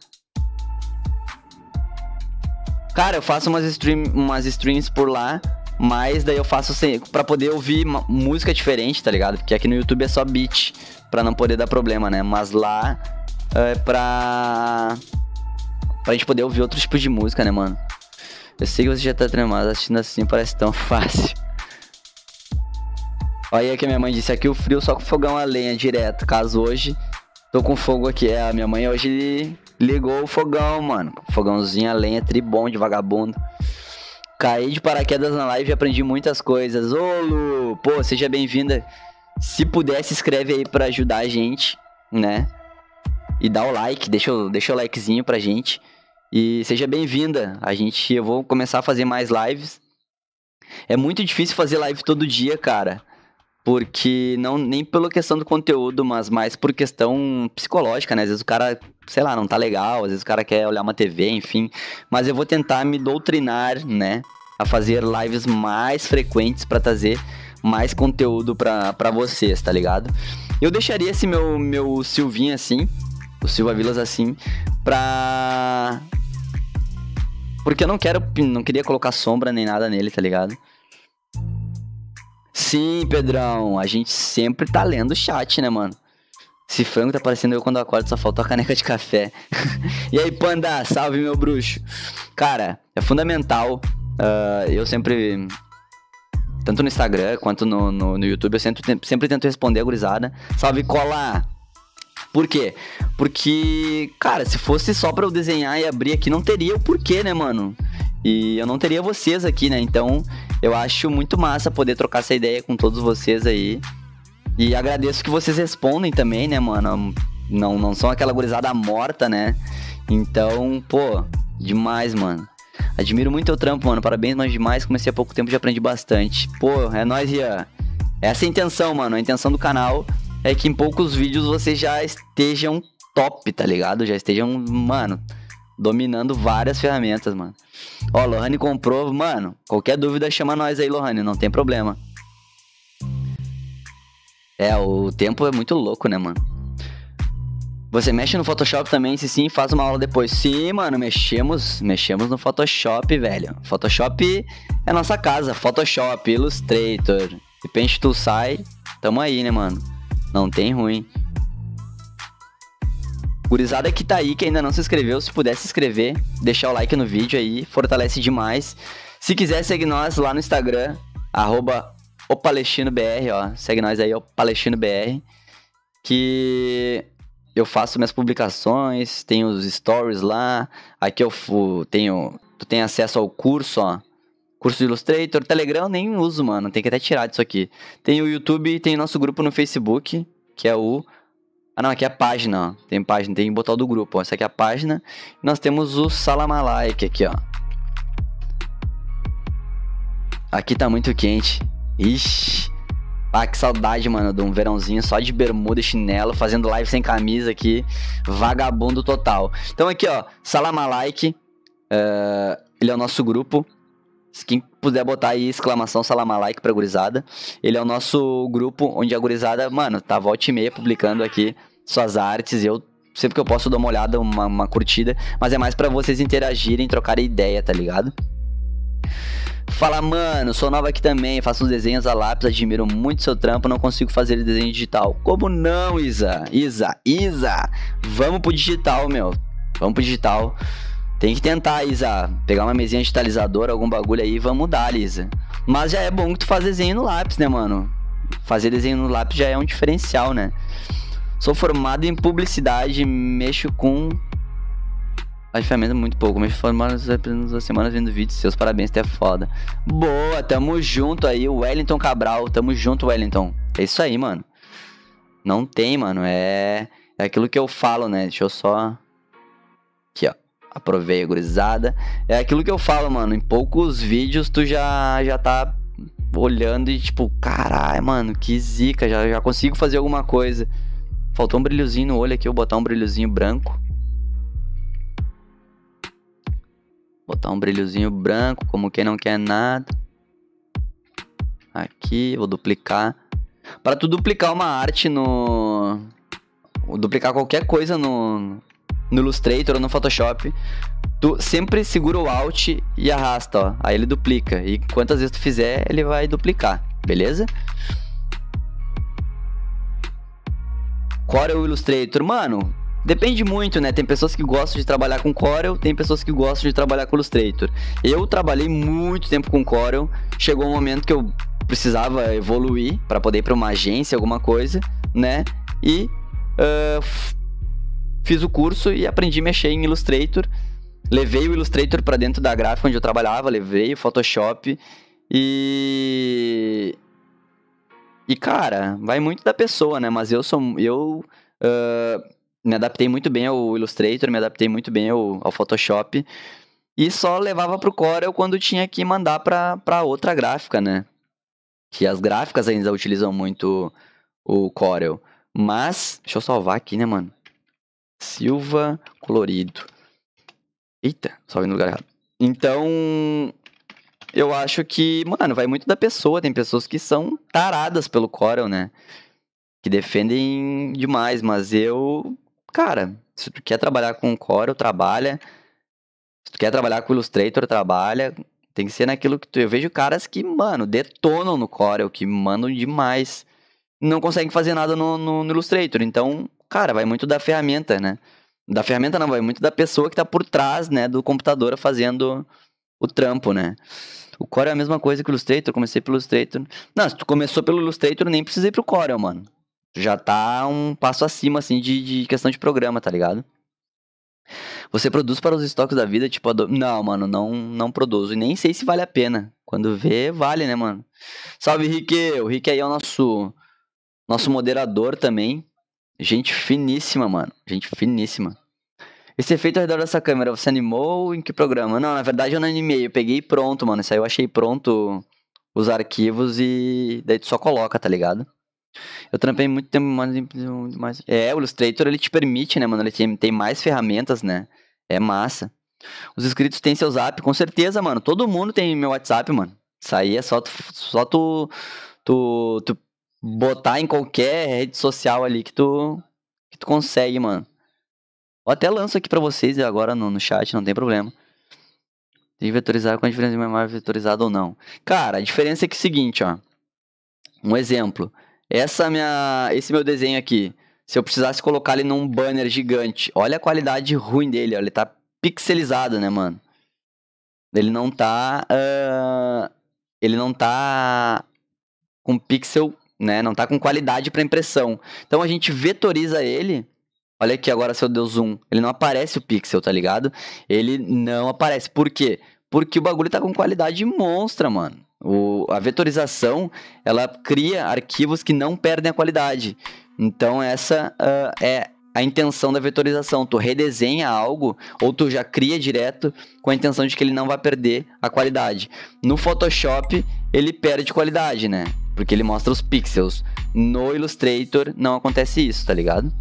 Cara, eu faço umas, stream, umas streams por lá, mas daí eu faço sem, pra poder ouvir música diferente, tá ligado? Porque aqui no YouTube é só beat, pra não poder dar problema, né? Mas lá é pra... pra gente poder ouvir outros tipos de música, né, mano? Eu sei que você já tá tremado, assistindo assim parece tão fácil. Olha aí que a minha mãe disse, aqui o frio só com fogão a lenha direto. Caso hoje, tô com fogo aqui. É, a minha mãe hoje ligou o fogão, mano. Fogãozinho a lenha, tribom de vagabundo. Caí de paraquedas na live e aprendi muitas coisas. Ô, Lu, pô, seja bem-vinda. Se puder, se inscreve aí pra ajudar a gente, né? E dá o like, deixa, deixa o likezinho pra gente. E seja bem-vinda. A gente, eu vou começar a fazer mais lives. É muito difícil fazer live todo dia, cara. Porque, não nem pela questão do conteúdo, mas mais por questão psicológica, né? Às vezes o cara, sei lá, não tá legal, às vezes o cara quer olhar uma T V, enfim. Mas eu vou tentar me doutrinar, né? A fazer lives mais frequentes pra trazer mais conteúdo pra, pra vocês, tá ligado? Eu deixaria esse meu, meu Silvinho assim, o Silva Vilas assim, pra... Porque eu não quero, não queria colocar sombra nem nada nele, tá ligado? Sim, Pedrão, a gente sempre tá lendo o chat, né, mano? Esse frango tá parecendo eu quando eu acordo, só faltou a caneca de café. E aí, Panda, salve, meu bruxo. Cara, é fundamental, uh, eu sempre, tanto no Instagram quanto no, no, no YouTube, eu sempre, sempre tento responder a gurizada. Salve, cola! Por quê? Porque, cara, se fosse só pra eu desenhar e abrir aqui, não teria o porquê, né, mano? E eu não teria vocês aqui, né? Então, eu acho muito massa poder trocar essa ideia com todos vocês aí. E agradeço que vocês respondem também, né, mano? Não, não são aquela gurizada morta, né? Então, pô, demais, mano. Admiro muito teu trampo, mano. Parabéns, mas demais. Comecei há pouco tempo e já aprendi bastante. Pô, é nóis, Rian. Essa é a intenção, mano. A intenção do canal é que em poucos vídeos vocês já estejam top, tá ligado? Já estejam, mano, dominando várias ferramentas, mano. Ó, Lohane comprou, mano, qualquer dúvida chama nós aí, Lohane, não tem problema. É, o tempo é muito louco, né, mano? Você mexe no Photoshop também? Se sim, faz uma aula depois. Sim, mano, mexemos, mexemos no Photoshop, velho. Photoshop é nossa casa, Photoshop, Illustrator, de Paint Tool sai, tamo aí, né, mano? Não tem ruim. Gurizada que tá aí, que ainda não se inscreveu, se puder se inscrever, deixar o like no vídeo aí, fortalece demais. Se quiser, segue nós lá no Instagram, arroba opalestinobr, ó, segue nós aí, opalestinobr, que eu faço minhas publicações, tenho os stories lá, aqui eu tenho, tu tem acesso ao curso, ó, curso de Illustrator, Telegram eu nem uso, mano, tem que até tirar disso aqui. Tem o YouTube, tem o nosso grupo no Facebook, que é o... Ah, não, aqui é a página, ó. Tem página, tem que botar o do grupo, ó. Essa aqui é a página. E nós temos o Salamalike aqui, ó. Aqui tá muito quente. Ixi. Ah, que saudade, mano, de um verãozinho só de bermuda e chinelo, fazendo live sem camisa aqui. Vagabundo total. Então aqui, ó, Salamalike. Uh, ele é o nosso grupo. Quem puder botar aí exclamação Salamalike pra gurizada. Ele é o nosso grupo onde a gurizada, mano, tá volta e meia publicando aqui suas artes. Eu, sempre que eu posso, dou uma olhada, uma, uma curtida. Mas é mais pra vocês interagirem, trocarem ideia, tá ligado? Fala, mano, sou nova aqui também, faço uns desenhos a lápis, admiro muito seu trampo, não consigo fazer desenho digital. Como não, Isa? Isa, Isa, vamos pro digital, meu. Vamos pro digital. Tem que tentar, Isa, pegar uma mesinha digitalizadora, algum bagulho aí, vamos mudar, Isa. Mas já é bom que tu faz desenho no lápis, né, mano? Fazer desenho no lápis já é um diferencial, né? Sou formado em publicidade, mexo com... A ferramenta muito pouco, mexo formado nas duas semanas vendo vídeos seus, parabéns, tu é foda. Boa, tamo junto aí, o Wellington Cabral, tamo junto, Wellington. É isso aí, mano. Não tem, mano, é... É aquilo que eu falo, né? Deixa eu só... Aqui, ó. Aprovei a gurizada. É aquilo que eu falo, mano. Em poucos vídeos tu já, já tá olhando e tipo... Caralho, mano, que zica. Já, já consigo fazer alguma coisa. Faltou um brilhozinho no olho aqui. Eu vou botar um brilhozinho branco. Botar um brilhozinho branco, como quem não quer nada. Aqui, vou duplicar. Para tu duplicar uma arte no... Duplicar qualquer coisa no... No Illustrator ou no Photoshop, tu sempre segura o Alt e arrasta, ó. Aí ele duplica. E quantas vezes tu fizer, ele vai duplicar. Beleza? Corel Illustrator, mano... Depende muito, né? Tem pessoas que gostam de trabalhar com Corel, tem pessoas que gostam de trabalhar com Illustrator. Eu trabalhei muito tempo com Corel, chegou um momento que eu precisava evoluir para poder ir para uma agência, alguma coisa, né? E uh, fiz o curso e aprendi a mexer em Illustrator. Levei o Illustrator para dentro da gráfica onde eu trabalhava, levei o Photoshop e... E, cara, vai muito da pessoa, né? Mas eu sou... Eu... Uh, me adaptei muito bem ao Illustrator, me adaptei muito bem ao, ao Photoshop. E só levava pro Corel quando tinha que mandar pra, pra outra gráfica, né? Que as gráficas ainda utilizam muito o Corel. Mas, deixa eu salvar aqui, né, mano? Silva Colorido. Eita, salvei no lugar errado. Então, eu acho que, mano, vai muito da pessoa. Tem pessoas que são taradas pelo Corel, né? Que defendem demais, mas eu... Cara, se tu quer trabalhar com Corel, trabalha. Se tu quer trabalhar com Illustrator, trabalha. Tem que ser naquilo que tu... Eu vejo caras que, mano, detonam no Corel, que mandam demais. Não conseguem fazer nada no, no, no Illustrator. Então, cara, vai muito da ferramenta, né? Da ferramenta não, vai muito da pessoa que tá por trás, né, do computador fazendo o trampo, né? O Corel é a mesma coisa que o Illustrator. Eu comecei pelo Illustrator. Não, se tu começou pelo Illustrator, nem precisa ir pro Corel, mano. Já tá um passo acima, assim, de, de questão de programa, tá ligado? Você produz para os estoques da vida, tipo... Ado... Não, mano, não, não produzo. E nem sei se vale a pena. Quando vê, vale, né, mano? Salve, Rick! O Rick aí é o nosso, nosso moderador também. Gente finíssima, mano. Gente finíssima. Esse efeito ao redor dessa câmera, você animou em que programa? Não, na verdade eu não animei. Eu peguei pronto, mano. Isso aí eu achei pronto os arquivos e... Daí tu só coloca, tá ligado? Eu trampei muito tempo mais, mais... É, o Illustrator, ele te permite, né, mano? Ele tem, tem mais ferramentas, né? É massa. Os inscritos têm seu zap, com certeza, mano. Todo mundo tem meu WhatsApp, mano. Isso aí é só tu, só tu, tu, tu botar em qualquer rede social ali que tu, que tu consegue, mano. Eu até lanço aqui pra vocês agora no, no chat, não tem problema. Tem que vetorizar com a diferença de memória vetorizada ou não. Cara, a diferença é que é o seguinte, ó. Um exemplo. Essa minha, esse meu desenho aqui, se eu precisasse colocar ele num banner gigante, olha a qualidade ruim dele, ó, ele tá pixelizado, né, mano? Ele não tá, uh, ele não tá com pixel, né, não tá com qualidade pra impressão. Então a gente vetoriza ele, olha aqui agora se eu der zoom, ele não aparece o pixel, tá ligado? Ele não aparece, por quê? Porque o bagulho tá com qualidade monstra, mano. O, a vetorização, ela cria arquivos que não perdem a qualidade. Então essa uh, é a intenção da vetorização. Tu redesenha algo, ou tu já cria direto com a intenção de que ele não vai perder a qualidade. No Photoshop, ele perde qualidade, né? Porque ele mostra os pixels. No Illustrator, não acontece isso, tá ligado?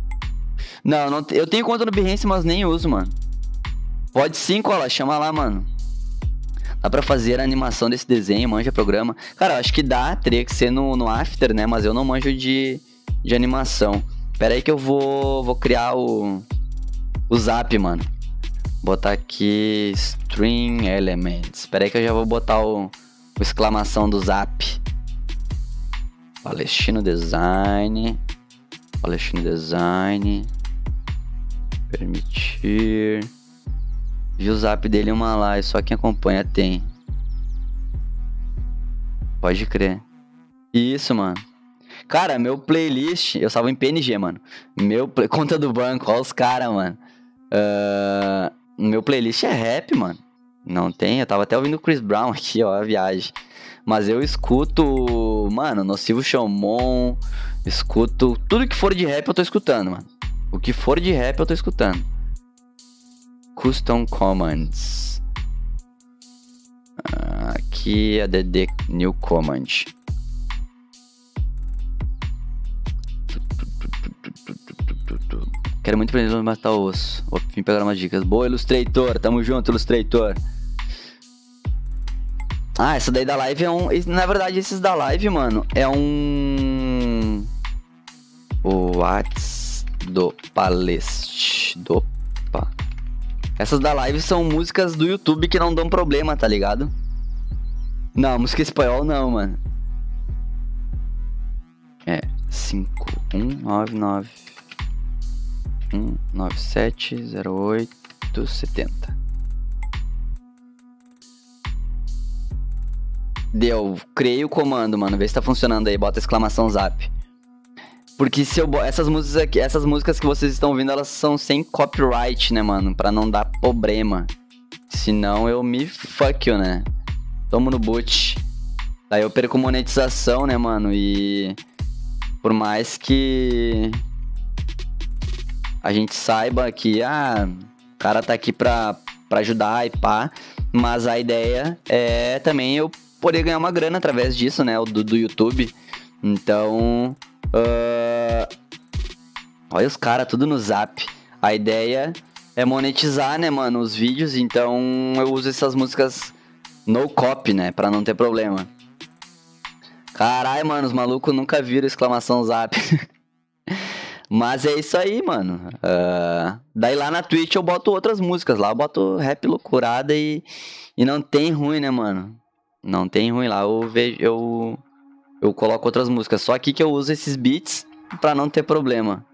Não, não eu tenho conta no Behance, mas nem uso, mano. Pode sim, cola, chama lá, mano. Dá pra fazer a animação desse desenho, manja programa. Cara, eu acho que dá, teria que ser no, no After, né? Mas eu não manjo de, de animação. Pera aí que eu vou, vou criar o, o Zap, mano. Botar aqui String Elements. Pera aí que eu já vou botar o, o exclamação do Zap. Palestino Design. Palestino Design. Permitir... Vi o zap dele uma live, só quem acompanha tem. Pode crer. Isso, mano. Cara, meu playlist... Eu salvo em P N G, mano. Meu play... Conta do banco, ó os caras, mano. Uh... Meu playlist é rap, mano. Não tem, eu tava até ouvindo o Chris Brown aqui, ó, a viagem. Mas eu escuto, mano, Nocivo Chamon. Escuto... Tudo que for de rap eu tô escutando, mano. O que for de rap eu tô escutando. Custom Commands. Aqui é D D New Command. Quero muito aprender a matar o osso. Vou vir pegar umas dicas. Boa, Illustrator. Tamo junto, Illustrator. Ah, essa daí da live é um... Na verdade, esses da live, mano, é um... O Whats do Palest. Do... Pa... Essas da live são músicas do YouTube que não dão problema, tá ligado? Não, música espanhol não, mano. É, cinco um nove nove um nove sete zero oito sete zero. Deu, criei o comando, mano. Vê se tá funcionando aí, bota exclamação zap. Porque se eu essas músicas aqui, essas músicas que vocês estão ouvindo, elas são sem copyright, né, mano? Pra não dar problema. Senão eu me fuck you, né? Tomo no boot. Daí eu perco monetização, né, mano? E por mais que a gente saiba que, ah, o cara tá aqui pra, pra ajudar e pá. Mas a ideia é também eu poder ganhar uma grana através disso, né? Do, do YouTube. Então... Uh... Olha os caras, tudo no zap. A ideia é monetizar, né, mano, os vídeos. Então eu uso essas músicas no copy, né? Pra não ter problema. Caralho, mano, os malucos nunca viram exclamação zap. Mas é isso aí, mano. Uh... Daí lá na Twitch eu boto outras músicas. Lá eu boto rap loucurada e, e não tem ruim, né, mano? Não tem ruim lá. Eu vejo... Eu... Eu coloco outras músicas. Só aqui que eu uso esses beats pra não ter problema.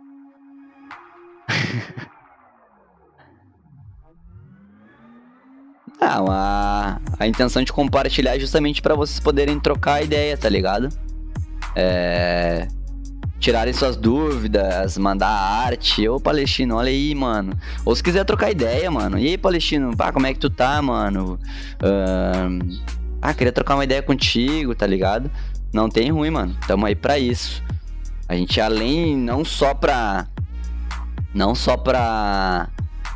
Ah, a, a intenção de compartilhar é justamente pra vocês poderem trocar ideia, tá ligado? É... Tirarem suas dúvidas, mandar arte. Ô, Palestino, olha aí, mano. Ou se quiser trocar ideia, mano. E aí, Palestino, pá, como é que tu tá, mano? Uh... Ah, queria trocar uma ideia contigo, tá ligado? Não tem ruim, mano. Tamo aí pra isso. A gente, além, não só pra... Não só pra...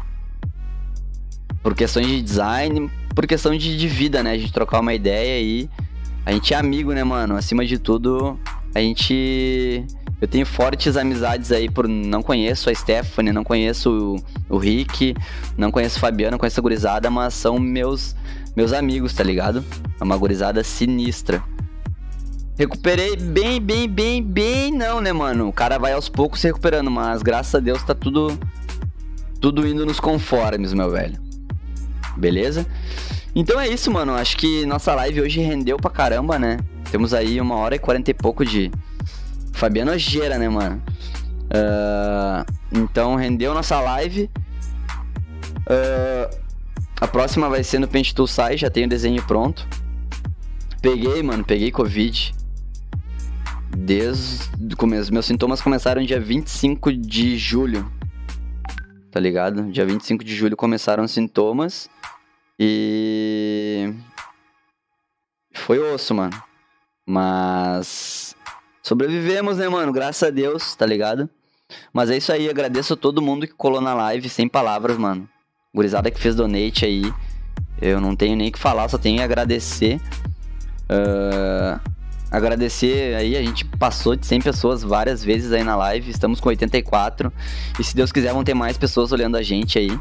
Por questões de design, por questão de, de vida, né? A gente trocar uma ideia e... A gente é amigo, né, mano? Acima de tudo, a gente... Eu tenho fortes amizades aí por... Não conheço a Stephanie, não conheço o, o Rick, não conheço o Fabiano, não conheço a gurizada, mas são meus, meus amigos, tá ligado? É uma gurizada sinistra. Recuperei bem, bem, bem, bem não, né, mano? O cara vai aos poucos se recuperando, mas graças a Deus tá tudo... Tudo indo nos conformes, meu velho. Beleza? Então é isso, mano. Acho que nossa live hoje rendeu pra caramba, né? Temos aí uma hora e quarenta e pouco de... Fabiano Ojeira, né, mano? Uh... Então rendeu nossa live. Uh... A próxima vai ser no Paint Tool Sai, já tenho o desenho pronto. Peguei, mano, peguei Covid. Desde o começo. Meus sintomas começaram dia vinte e cinco de julho. Tá ligado? Dia vinte e cinco de julho começaram os sintomas. E... Foi osso, mano. Mas... Sobrevivemos, né, mano? Graças a Deus, tá ligado? Mas é isso aí, agradeço a todo mundo que colou na live, sem palavras, mano. Gurizada que fez donate aí. Eu não tenho nem o que falar, só tenho que agradecer. Uh, agradecer aí, a gente passou de cem pessoas várias vezes aí na live. Estamos com oitenta e quatro. E se Deus quiser vão ter mais pessoas olhando a gente aí.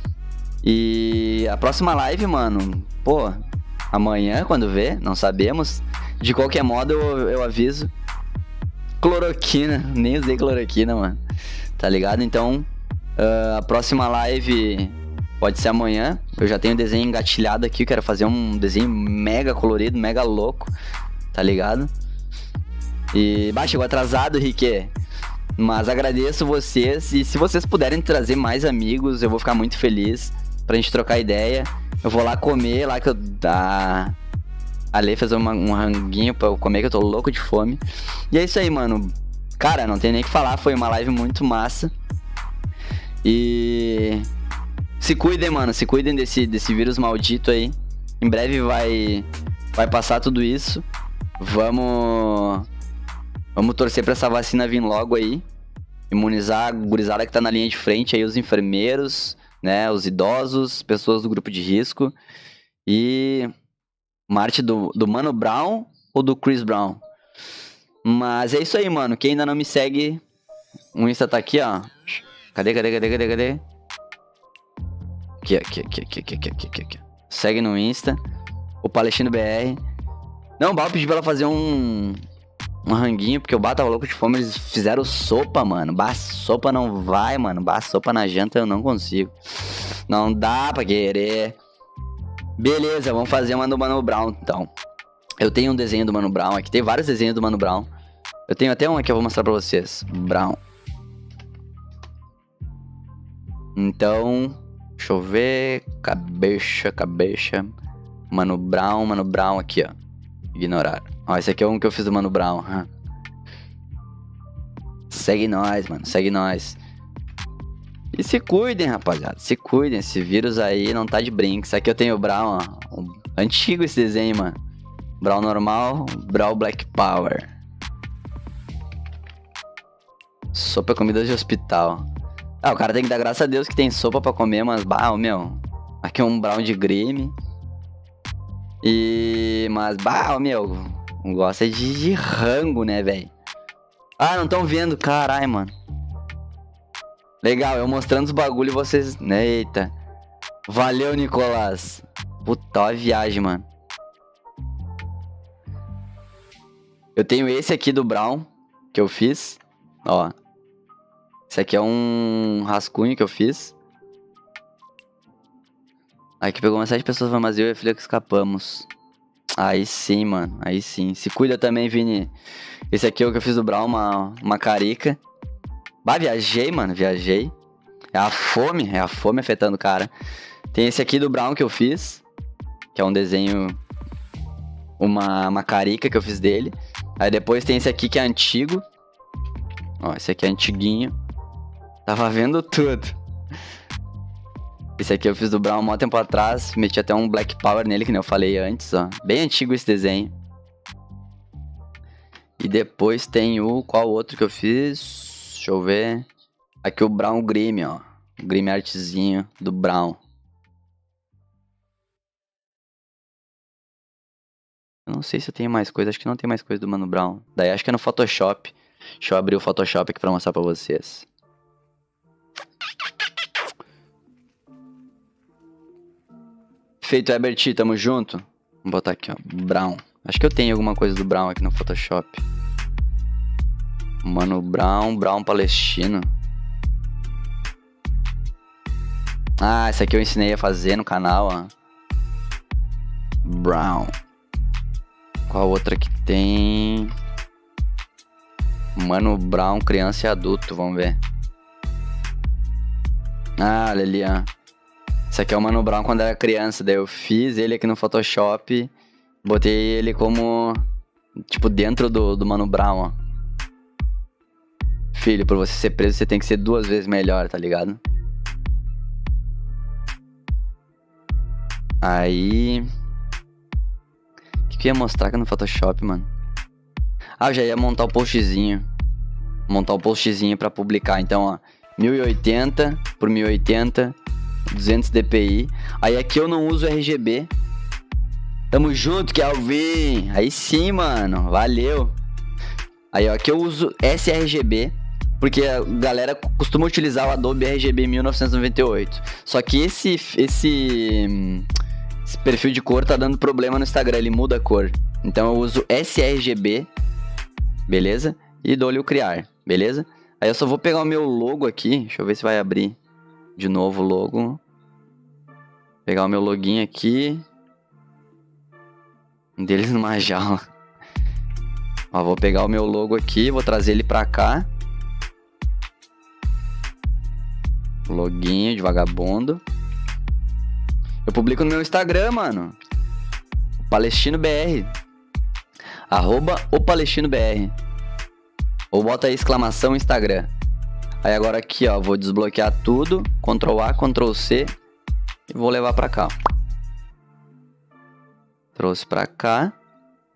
E a próxima live, mano, pô, amanhã quando vê, não sabemos. De qualquer modo eu, eu aviso. Cloroquina, nem usei cloroquina, mano. Tá ligado? Então uh, a próxima live pode ser amanhã. Eu já tenho o desenho engatilhado aqui. Eu quero fazer um desenho mega colorido, mega louco. Tá ligado? E, bah, chegou atrasado, Rique. Mas agradeço vocês. E se vocês puderem trazer mais amigos, eu vou ficar muito feliz pra gente trocar ideia. Eu vou lá comer, lá que eu... Ah, a Lê fez uma, um ranguinho pra eu comer, que eu tô louco de fome. E é isso aí, mano. Cara, não tem nem o que falar. Foi uma live muito massa. E... Se cuidem, mano. Se cuidem desse, desse vírus maldito aí. Em breve vai... Vai passar tudo isso. Vamos... Vamos torcer pra essa vacina vir logo aí. imunizar a gurizada que tá na linha de frente, aí os enfermeiros, né, os idosos, pessoas do grupo de risco. E uma arte do, do Mano Brown ou do Chris Brown. Mas é isso aí, mano. Quem ainda não me segue, o Insta tá aqui, ó. Cadê, cadê, cadê, cadê, cadê? Aqui, aqui, aqui, aqui, aqui, aqui, aqui, aqui. Segue no Insta, o Palestino B R. Não, bah, eu pedi pra ela fazer um... Um ranguinho, porque o Bah tava louco de fome. Eles fizeram sopa, mano. Bah, sopa não vai, mano. Bah, sopa na janta eu não consigo. Não dá pra querer. Beleza, vamos fazer uma do Mano Brown, então. Eu tenho um desenho do Mano Brown aqui. Tem vários desenhos do Mano Brown. Eu tenho até um aqui, eu vou mostrar pra vocês. Brown. Então, deixa eu ver. Cabeça, cabeça. Mano Brown, Mano Brown aqui, ó. Ignorar. Ó, esse aqui é um que eu fiz do Mano Brown. Huh? Segue nós, mano. Segue nós. E se cuidem, rapaziada. Se cuidem. Esse vírus aí não tá de brinco. Isso aqui eu tenho o Brown, ó. Um... Antigo esse desenho, mano. Brown normal, Brown Black Power. Sopa comida de hospital. Ah, o cara tem que dar graças a Deus que tem sopa pra comer, mas, bah, meu. Aqui é um Brown de Grimm. E... Mas, bah, meu... Gosta de, de rango, né, velho? Ah, não estão vendo. Caralho, mano. Legal, eu mostrando os bagulho e vocês... Eita. Valeu, Nicolás. Puta, ó a viagem, mano. Eu tenho esse aqui do Brown, que eu fiz. Ó. Esse aqui é um rascunho que eu fiz. Aqui pegou umas sete pessoas, mas eu e a filha que escapamos. Aí sim, mano. Aí sim. Se cuida também, Vini. Esse aqui é o que eu fiz do Brown, uma, uma carica. Bah, viajei, mano. Viajei. É a fome. É a fome afetando o cara. Tem esse aqui do Brown que eu fiz. Que é um desenho... Uma, uma carica que eu fiz dele. Aí depois tem esse aqui que é antigo. Ó, esse aqui é antiguinho. Tava vendo tudo. Esse aqui eu fiz do Brown há um tempo atrás. Meti até um Black Power nele, que nem eu falei antes, ó. Bem antigo esse desenho. E depois tem o... Qual outro que eu fiz? Deixa eu ver. Aqui o Brown Grimm, ó. O Grimm artezinho do Brown. Eu não sei se eu tenho mais coisa. Acho que não tem mais coisa do Mano Brown. Daí acho que é no Photoshop. Deixa eu abrir o Photoshop aqui pra mostrar pra vocês. Feito, Herbert, tamo junto. Vamos botar aqui, ó, Brown. Acho que eu tenho alguma coisa do Brown aqui no Photoshop. Mano Brown, Brown Palestino. Ah, essa aqui eu ensinei a fazer no canal, ó. Brown. Qual outra que tem? Mano Brown, criança e adulto, vamos ver. Ah, olha ali, ó. Esse aqui é o Mano Brown quando era criança. Daí eu fiz ele aqui no Photoshop. Botei ele como... Tipo, dentro do, do Mano Brown, ó. Filho, pra você ser preso, você tem que ser duas vezes melhor, tá ligado? Aí... O que, que eu ia mostrar aqui no Photoshop, mano? Ah, eu já ia montar o postzinho. Montar o postzinho pra publicar. Então, ó. mil e oitenta por mil e oitenta... duzentos dpi. Aí aqui eu não uso R G B. Tamo junto, Kelvin. Aí sim, mano. Valeu. Aí, ó, aqui eu uso S R G B, porque a galera costuma utilizar o Adobe R G B mil novecentos e noventa e oito. Só que esse, esse, esse perfil de cor tá dando problema no Instagram. Ele muda a cor. Então eu uso S R G B. Beleza? E dou-lhe o criar. Beleza? Aí eu só vou pegar o meu logo aqui. Deixa eu ver se vai abrir. De novo o logo. Pegar o meu login aqui. Um deles numa jaula. Ó, vou pegar o meu logo aqui. Vou trazer ele pra cá. Login de vagabundo. Eu publico no meu Instagram, mano. Palestino B R. Arroba o Palestino B R. Ou bota aí exclamação Instagram. Aí agora aqui, ó, vou desbloquear tudo, control A, control C e vou levar pra cá. Trouxe pra cá.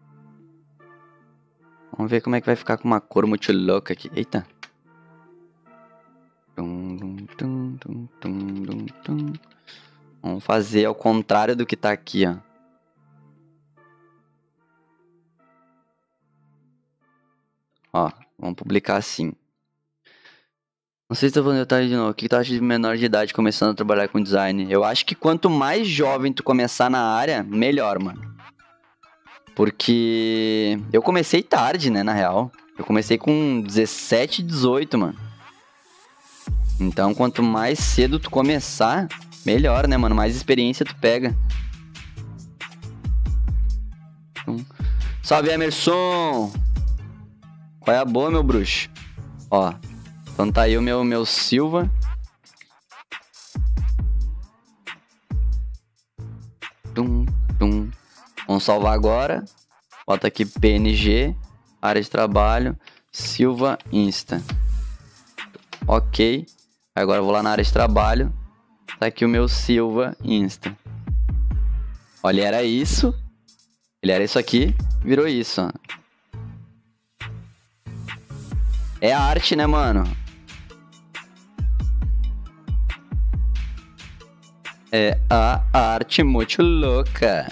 Vamos ver como é que vai ficar com uma cor muito louca aqui. Eita. Tum, tum, tum, tum, tum, tum, tum. Vamos fazer ao contrário do que tá aqui, ó. Ó, vamos publicar assim. Não sei se tá falando detalhe de novo. O que tu acha de menor de idade começando a trabalhar com design? Eu acho que quanto mais jovem tu começar na área, melhor, mano. Porque eu comecei tarde, né, na real. Eu comecei com dezessete, dezoito, mano. Então, quanto mais cedo tu começar, melhor, né, mano? Mais experiência tu pega. Salve, Emerson! Qual é a boa, meu bruxo? Ó, então tá aí o meu, meu Silva. Tum, tum. Vamos salvar agora. Bota aqui P N G, área de trabalho, Silva Insta. Ok. Agora eu vou lá na área de trabalho. Tá aqui o meu Silva Insta. Olha, ele era isso. Ele era isso aqui. Virou isso, ó. É arte, né, mano? É a arte muito louca.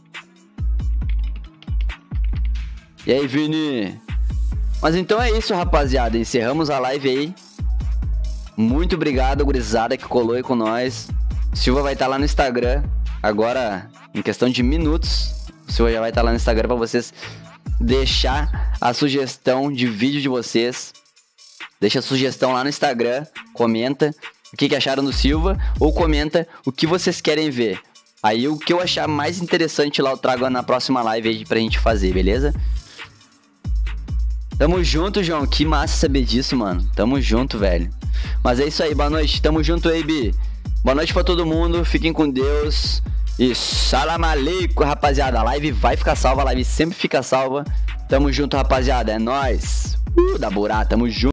E aí, Vini? Mas então é isso, rapaziada. Encerramos a live aí. Muito obrigado, gurizada, que colou aí com nós. Silva vai estar lá no Instagram. Agora, em questão de minutos, o Silva já vai estar lá no Instagram pra vocês deixar a sugestão de vídeo de vocês. Deixa a sugestão lá no Instagram. Comenta o que, que acharam do Silva. Ou comenta o que vocês querem ver. Aí o que eu achar mais interessante lá eu trago na próxima live aí pra gente fazer, beleza? Tamo junto, João. Que massa saber disso, mano. Tamo junto, velho. Mas é isso aí, boa noite. Tamo junto aí, Bi. Boa noite pra todo mundo. Fiquem com Deus. E salam aleikum, rapaziada. A live vai ficar salva. A live sempre fica salva. Tamo junto, rapaziada. É nóis. Uh, da Burá, tamo junto.